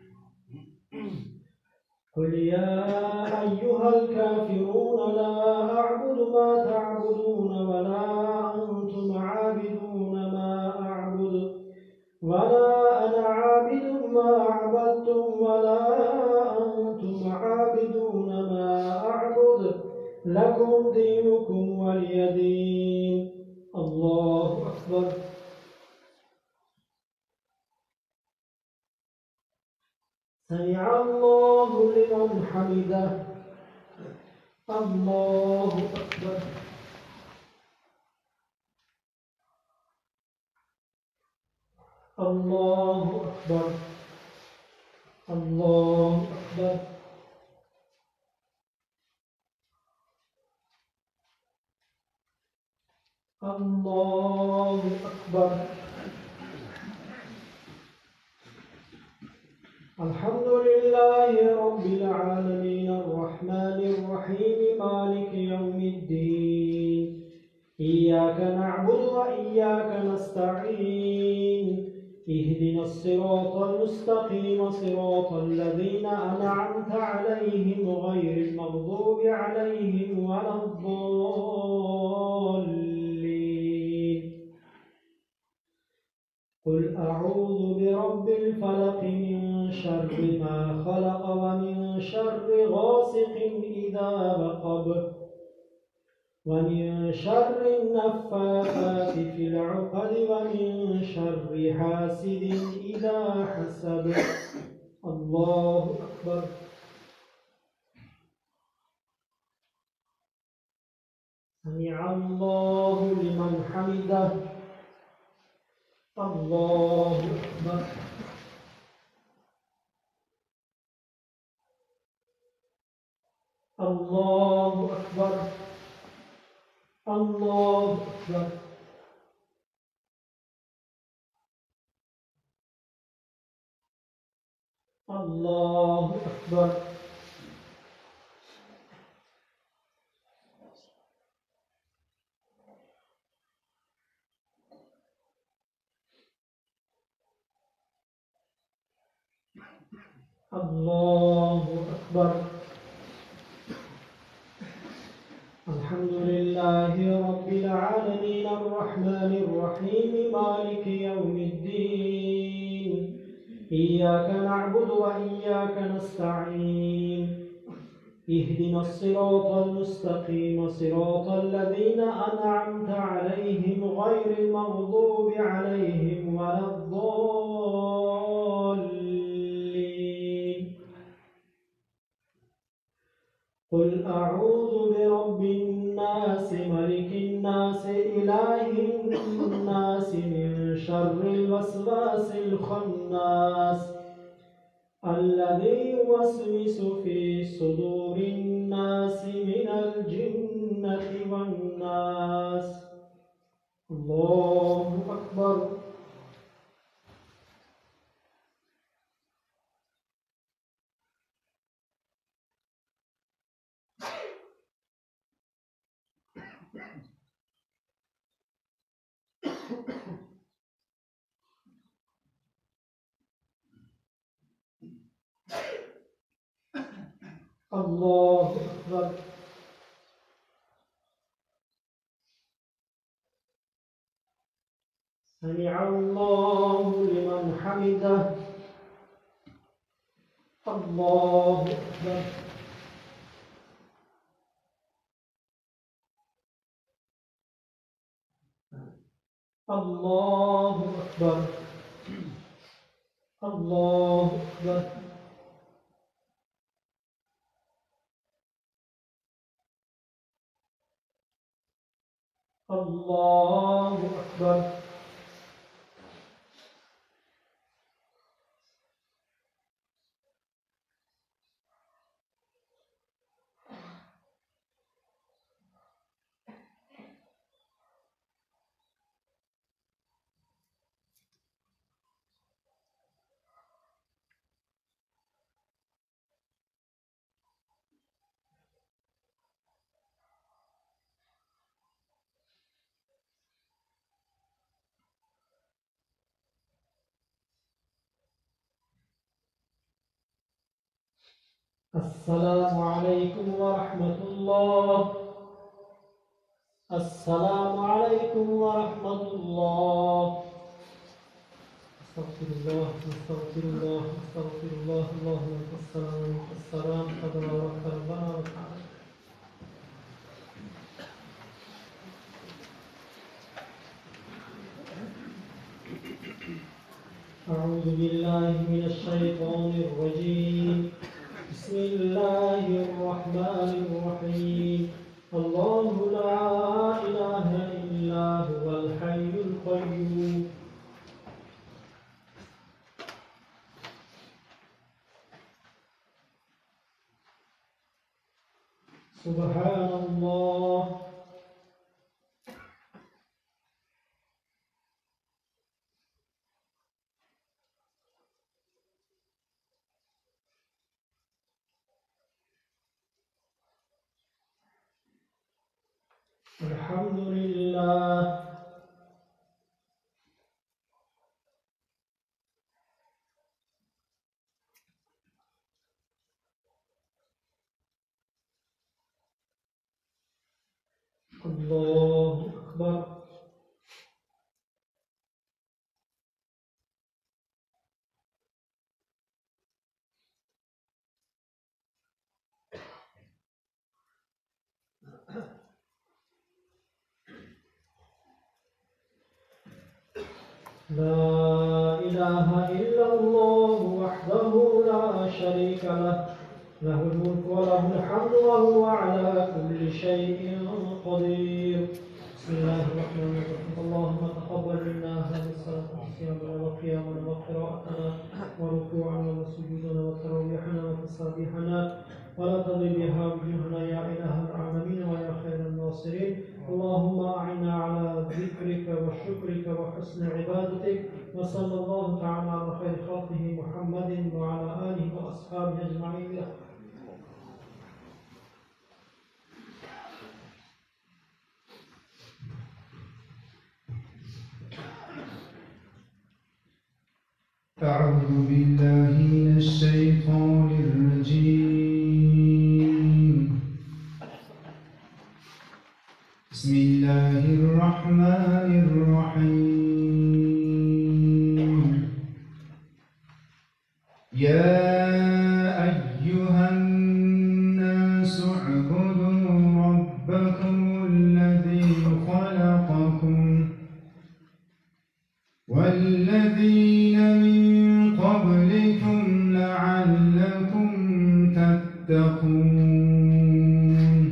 قل يا أيها الكافرون لا أعبد ما تعبدون ولا أنتم عابدون ما أعبد ولا أنا عابد ما عبدتم ولا أنتم عابدون ما أعبد لكم دينكم ولي دين. الله أكبر. سمع الله لمن حمده. الله أكبر. الله أكبر. الله أكبر. الله أكبر. الحمد لله رب العالمين الرحمن الرحيم مالك يوم الدين إياك نعبد وإياك نستعين اهدنا الصراط المستقيم صراط الذين أنعمت عليهم غير المغضوب عليهم ولا الضالين. قل أعوذ برب الفلق من شر ما خلق ومن شر غاسق إذا وقب ومن شر النفاثات في العقد ومن شر حاسد إذا حسد. الله أكبر. سمع الله لمن حمده. الله أكبر. الله أكبر. الله أكبر. الله أكبر. الله أكبر. الحمد لله رب العالمين الرحمن الرحيم مالك يوم الدين إياك نعبد وإياك نستعين اهدنا الصراط المستقيم صراط الذين أنعمت عليهم غير المغضوب عليهم ولا الضالين. قل أعوذ برب الناس ملك الناس إله الناس من شر الوسواس الخناس الذي يوسوس في صدور الناس من الجنة والناس. الله أكبر. الله أكبر. سمع الله لمن حمده. الله أكبر. الله أكبر. الله أكبر. الله أكبر. السلام عليكم ورحمة الله. السلام عليكم ورحمة الله. أستغفر الله أستغفر الله أستغفر الله. اللهم أنت السلام ومنك السلام تبارك ربنا وتعالى. أعوذ بالله من الشيطان الرجيم. بسم الله الرحمن الرحيم. الله لا إله إلا هو الحي القيوم. سبحان الله. الحمد لله. لا إله إلا الله وحده لا شريك له له الملك وله الحمد وهو على كل شيء قدير. بسم الله الرحمن الرحيم. اللهم تقبل منا هذه الصلاة وصيامنا وقيامنا وقراءتنا وركوعنا وسجودنا وتراويحنا وتسابيحنا ولا تضل بها وجوهنا يا إله العالمين ويا خير الناصرين. اللهم أعنا على ذكرك وشكرك وحسن عبادتك. وصلى الله تعالى على خير خلقه محمد وعلى آله وأصحابه أجمعين. أعوذ بالله من الشيطان الرجيم. بسم الله الرحمن الرحيم. يا أيها الناس اعبدوا ربكم الذي خلقكم والذين من قبلكم لعلكم تتقون.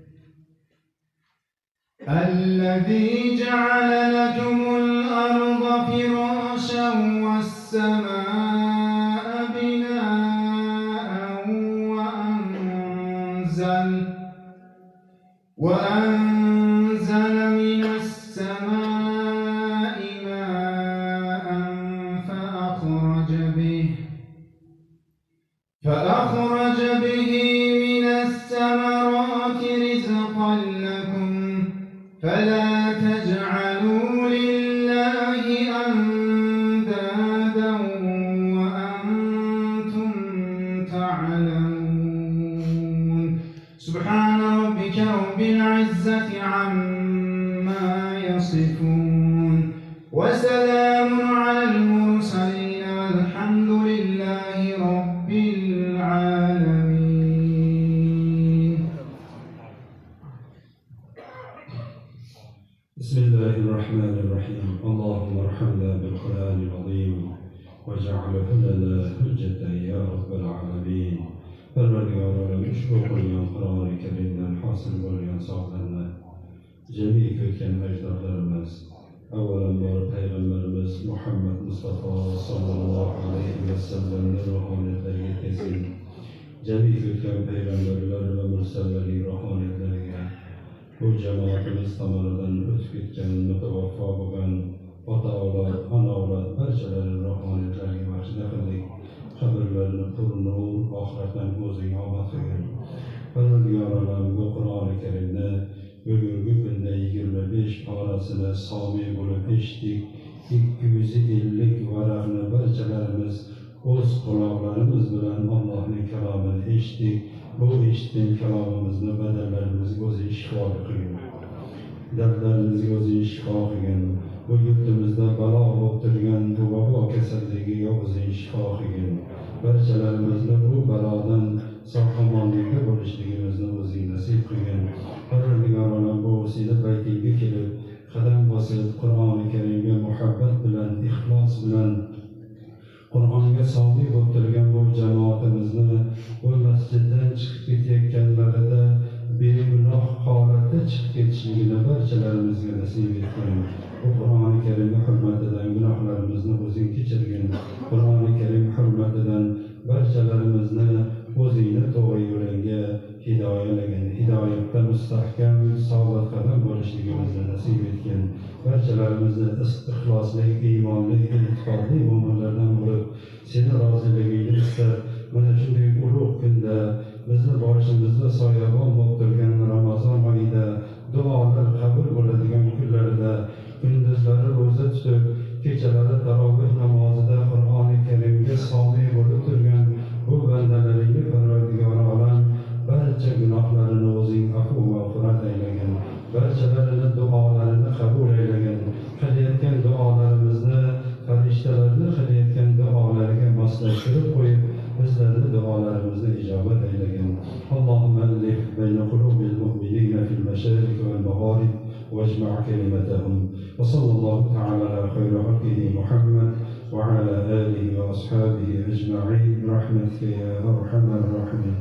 الذي جعل لكم الأرض فراشا والسماء بناء وأنزل وأنزل من السماء ماء فأخرج به فأخرج به من الثمرات رزقا لكم فلا تجعلوا لله أندادا وأنتم تعلمون. سبحان ربك رب العزة عما يصفون وسلام على المرسلين والحمد لله رب العالمين. بسم الله الرحمن الرحيم. اللهم ارحمنا بالقرآن العظيم واجعله لنا حجة يا رب العالمين. Parvardigarlarım ushbu qilgan Qur'oni Karimdan hosil bo'lgan sog'larni jamiy ko'kkan ajdodlarimiz, avvalambor payg'ambarimiz Muhammad Mustafa sallallohu alayhi vasallamning ruhoniyatlariga yetkazsin. Jamiy ko'kkan payg'ambarlar va mursallarning ruhoniyatlariga, bu jamoatimiz tomonidan o'tib ketgan mutavaffo bo'lgan ota-avlod, ona-avlod barchalarining ruhoniyatlariga mashina qildik. Qabrlarini pur nur, oxiratdan o'zing omad qilgin. Parvardigorim, bu Qur'oni Karimni bugungi kunda yigirma besh parasini somiy bo'lib eshitdik. ikki yuz ellik varaqni barchalarimiz o'z quloqlarimiz bilan Allohning kalomini eshitdik. Bu eshitgan kalomimizni badanlarimizga o'zing shifo qilgin. Dardlarimizga o'zing shifo qilgin. Bu yurtimizda balo bo'lib turgan bu vabo kasalligiga o'zing shifo qilgin. Barchalarimizni bu balodan sog'-omonlikda bo'lishligimizni o'zing nasib qilgin. Parvardigorim, bu seni baytingga kelib qadam bosib Qur'oni Karimga muhabbat bilan, ixlos bilan Qur'onga sodiq bo'lib turgan bu jamoatimizni bu masjiddan chiqib ketayotganlarida begunoh holatda chiqib ketishligini barchalarimizga nasib etgin. Bu Qur'oni Karim hurmatidan gunohlarimizni o'zing kechirgin. Qur'oni Karim hurmatidan barchalarimizni o'zingni to'g'ri yo'lga hidoyalagin. Hidoyatda mustahkam, sobit qadam bo'lishligimizni nasib etgin. Barchalarimizni ixlosli, iymonli, e'tiqodli mo'minlardan bo'lib, seni roziligingni istab, mana shunday ulug' kunda bizni boshimizda soyabon bo'lib turgan Ramazon oyida duolar qabul bo'ladigan kunlarida kunduzlari ro'za tutib, kechalari taroveh namozida Qur'oni Karimga somiy bo'lib turgan bu bandalaringga Parvardigor olam barcha gunohlarini o'zing afv mag'firat aylagin. Barchalarini duolarini qabul aylagin. Qilayotgan duolarimizni farishtalarni qilayotgan duolariga moslashtirib qo'yib, bizlarning duolarimizni ijobat aylagin. Allohumma allif bayna qulubil mu'minina fil mashariq wal magharib واجمع كلمتهم. وصلى الله تعالى على خير خلقه محمد وعلى آله وأصحابه أجمعين برحمتك يا أرحم الراحمين.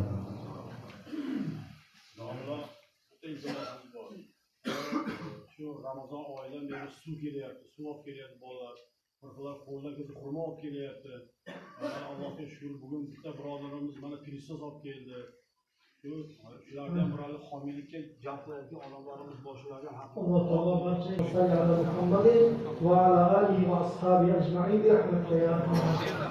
Shu Ramazon oyidan beri suv kelyapti, suv olib kelyapti bolalar. Qirqlar qo'llarga xurmo olib kelyapti. Allohga shukr, bugun bitta birodarimiz mana Kristos olib keldi. Shu shulardan birali homiylikka jalblayotgan odamlarimiz boshlagan haqida. Alloh taolo barchaga salli ala Muhammadin va ala alihi va ashabihi ajma'in bi rahmatika ya arhamar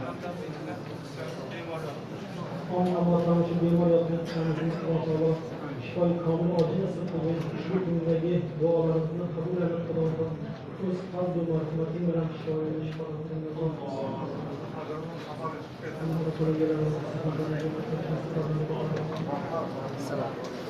rohimin. Allohdan shu bemor yotgan Alloh taolo shifoy komil ojiz nasib qilsin. Shu kundagi duolarimizni qabul qilib Xudoga o'z qalbi marhamati bilan shifoyini shifolatini Salam.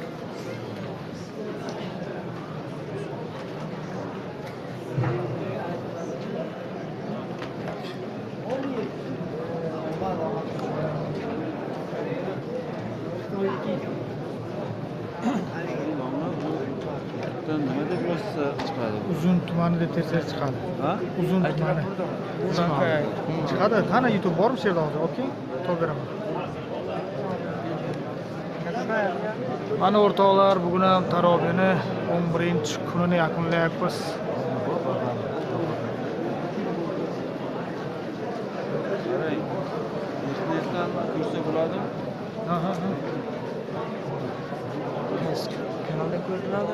Uzun tumani deb tersangiz chiqadi. Ha? Uzun tumani. Chiqadi. Qani YouTube bormi shu yerda hozir? Okey. To'p beraman. Mana o'rtoqlar, bugun ham tarobiyni o'n birinchi kunini yakunlayapmiz. Qarang. Internetdan ko'rsa bo'ladimi? Ha, ha, ha. Kanalda ko'rinadi.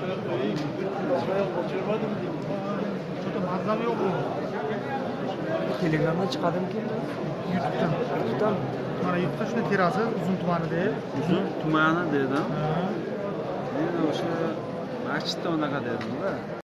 Juda mazam yo'q bu. Telegramdan chiqadimki? YouTube'dan. YouTube'dan. Mana YouTube'da shuni terasiz uzun tumani deb. Uzun tumani dedim. Men o'sha masjidda unaqa dedim-da.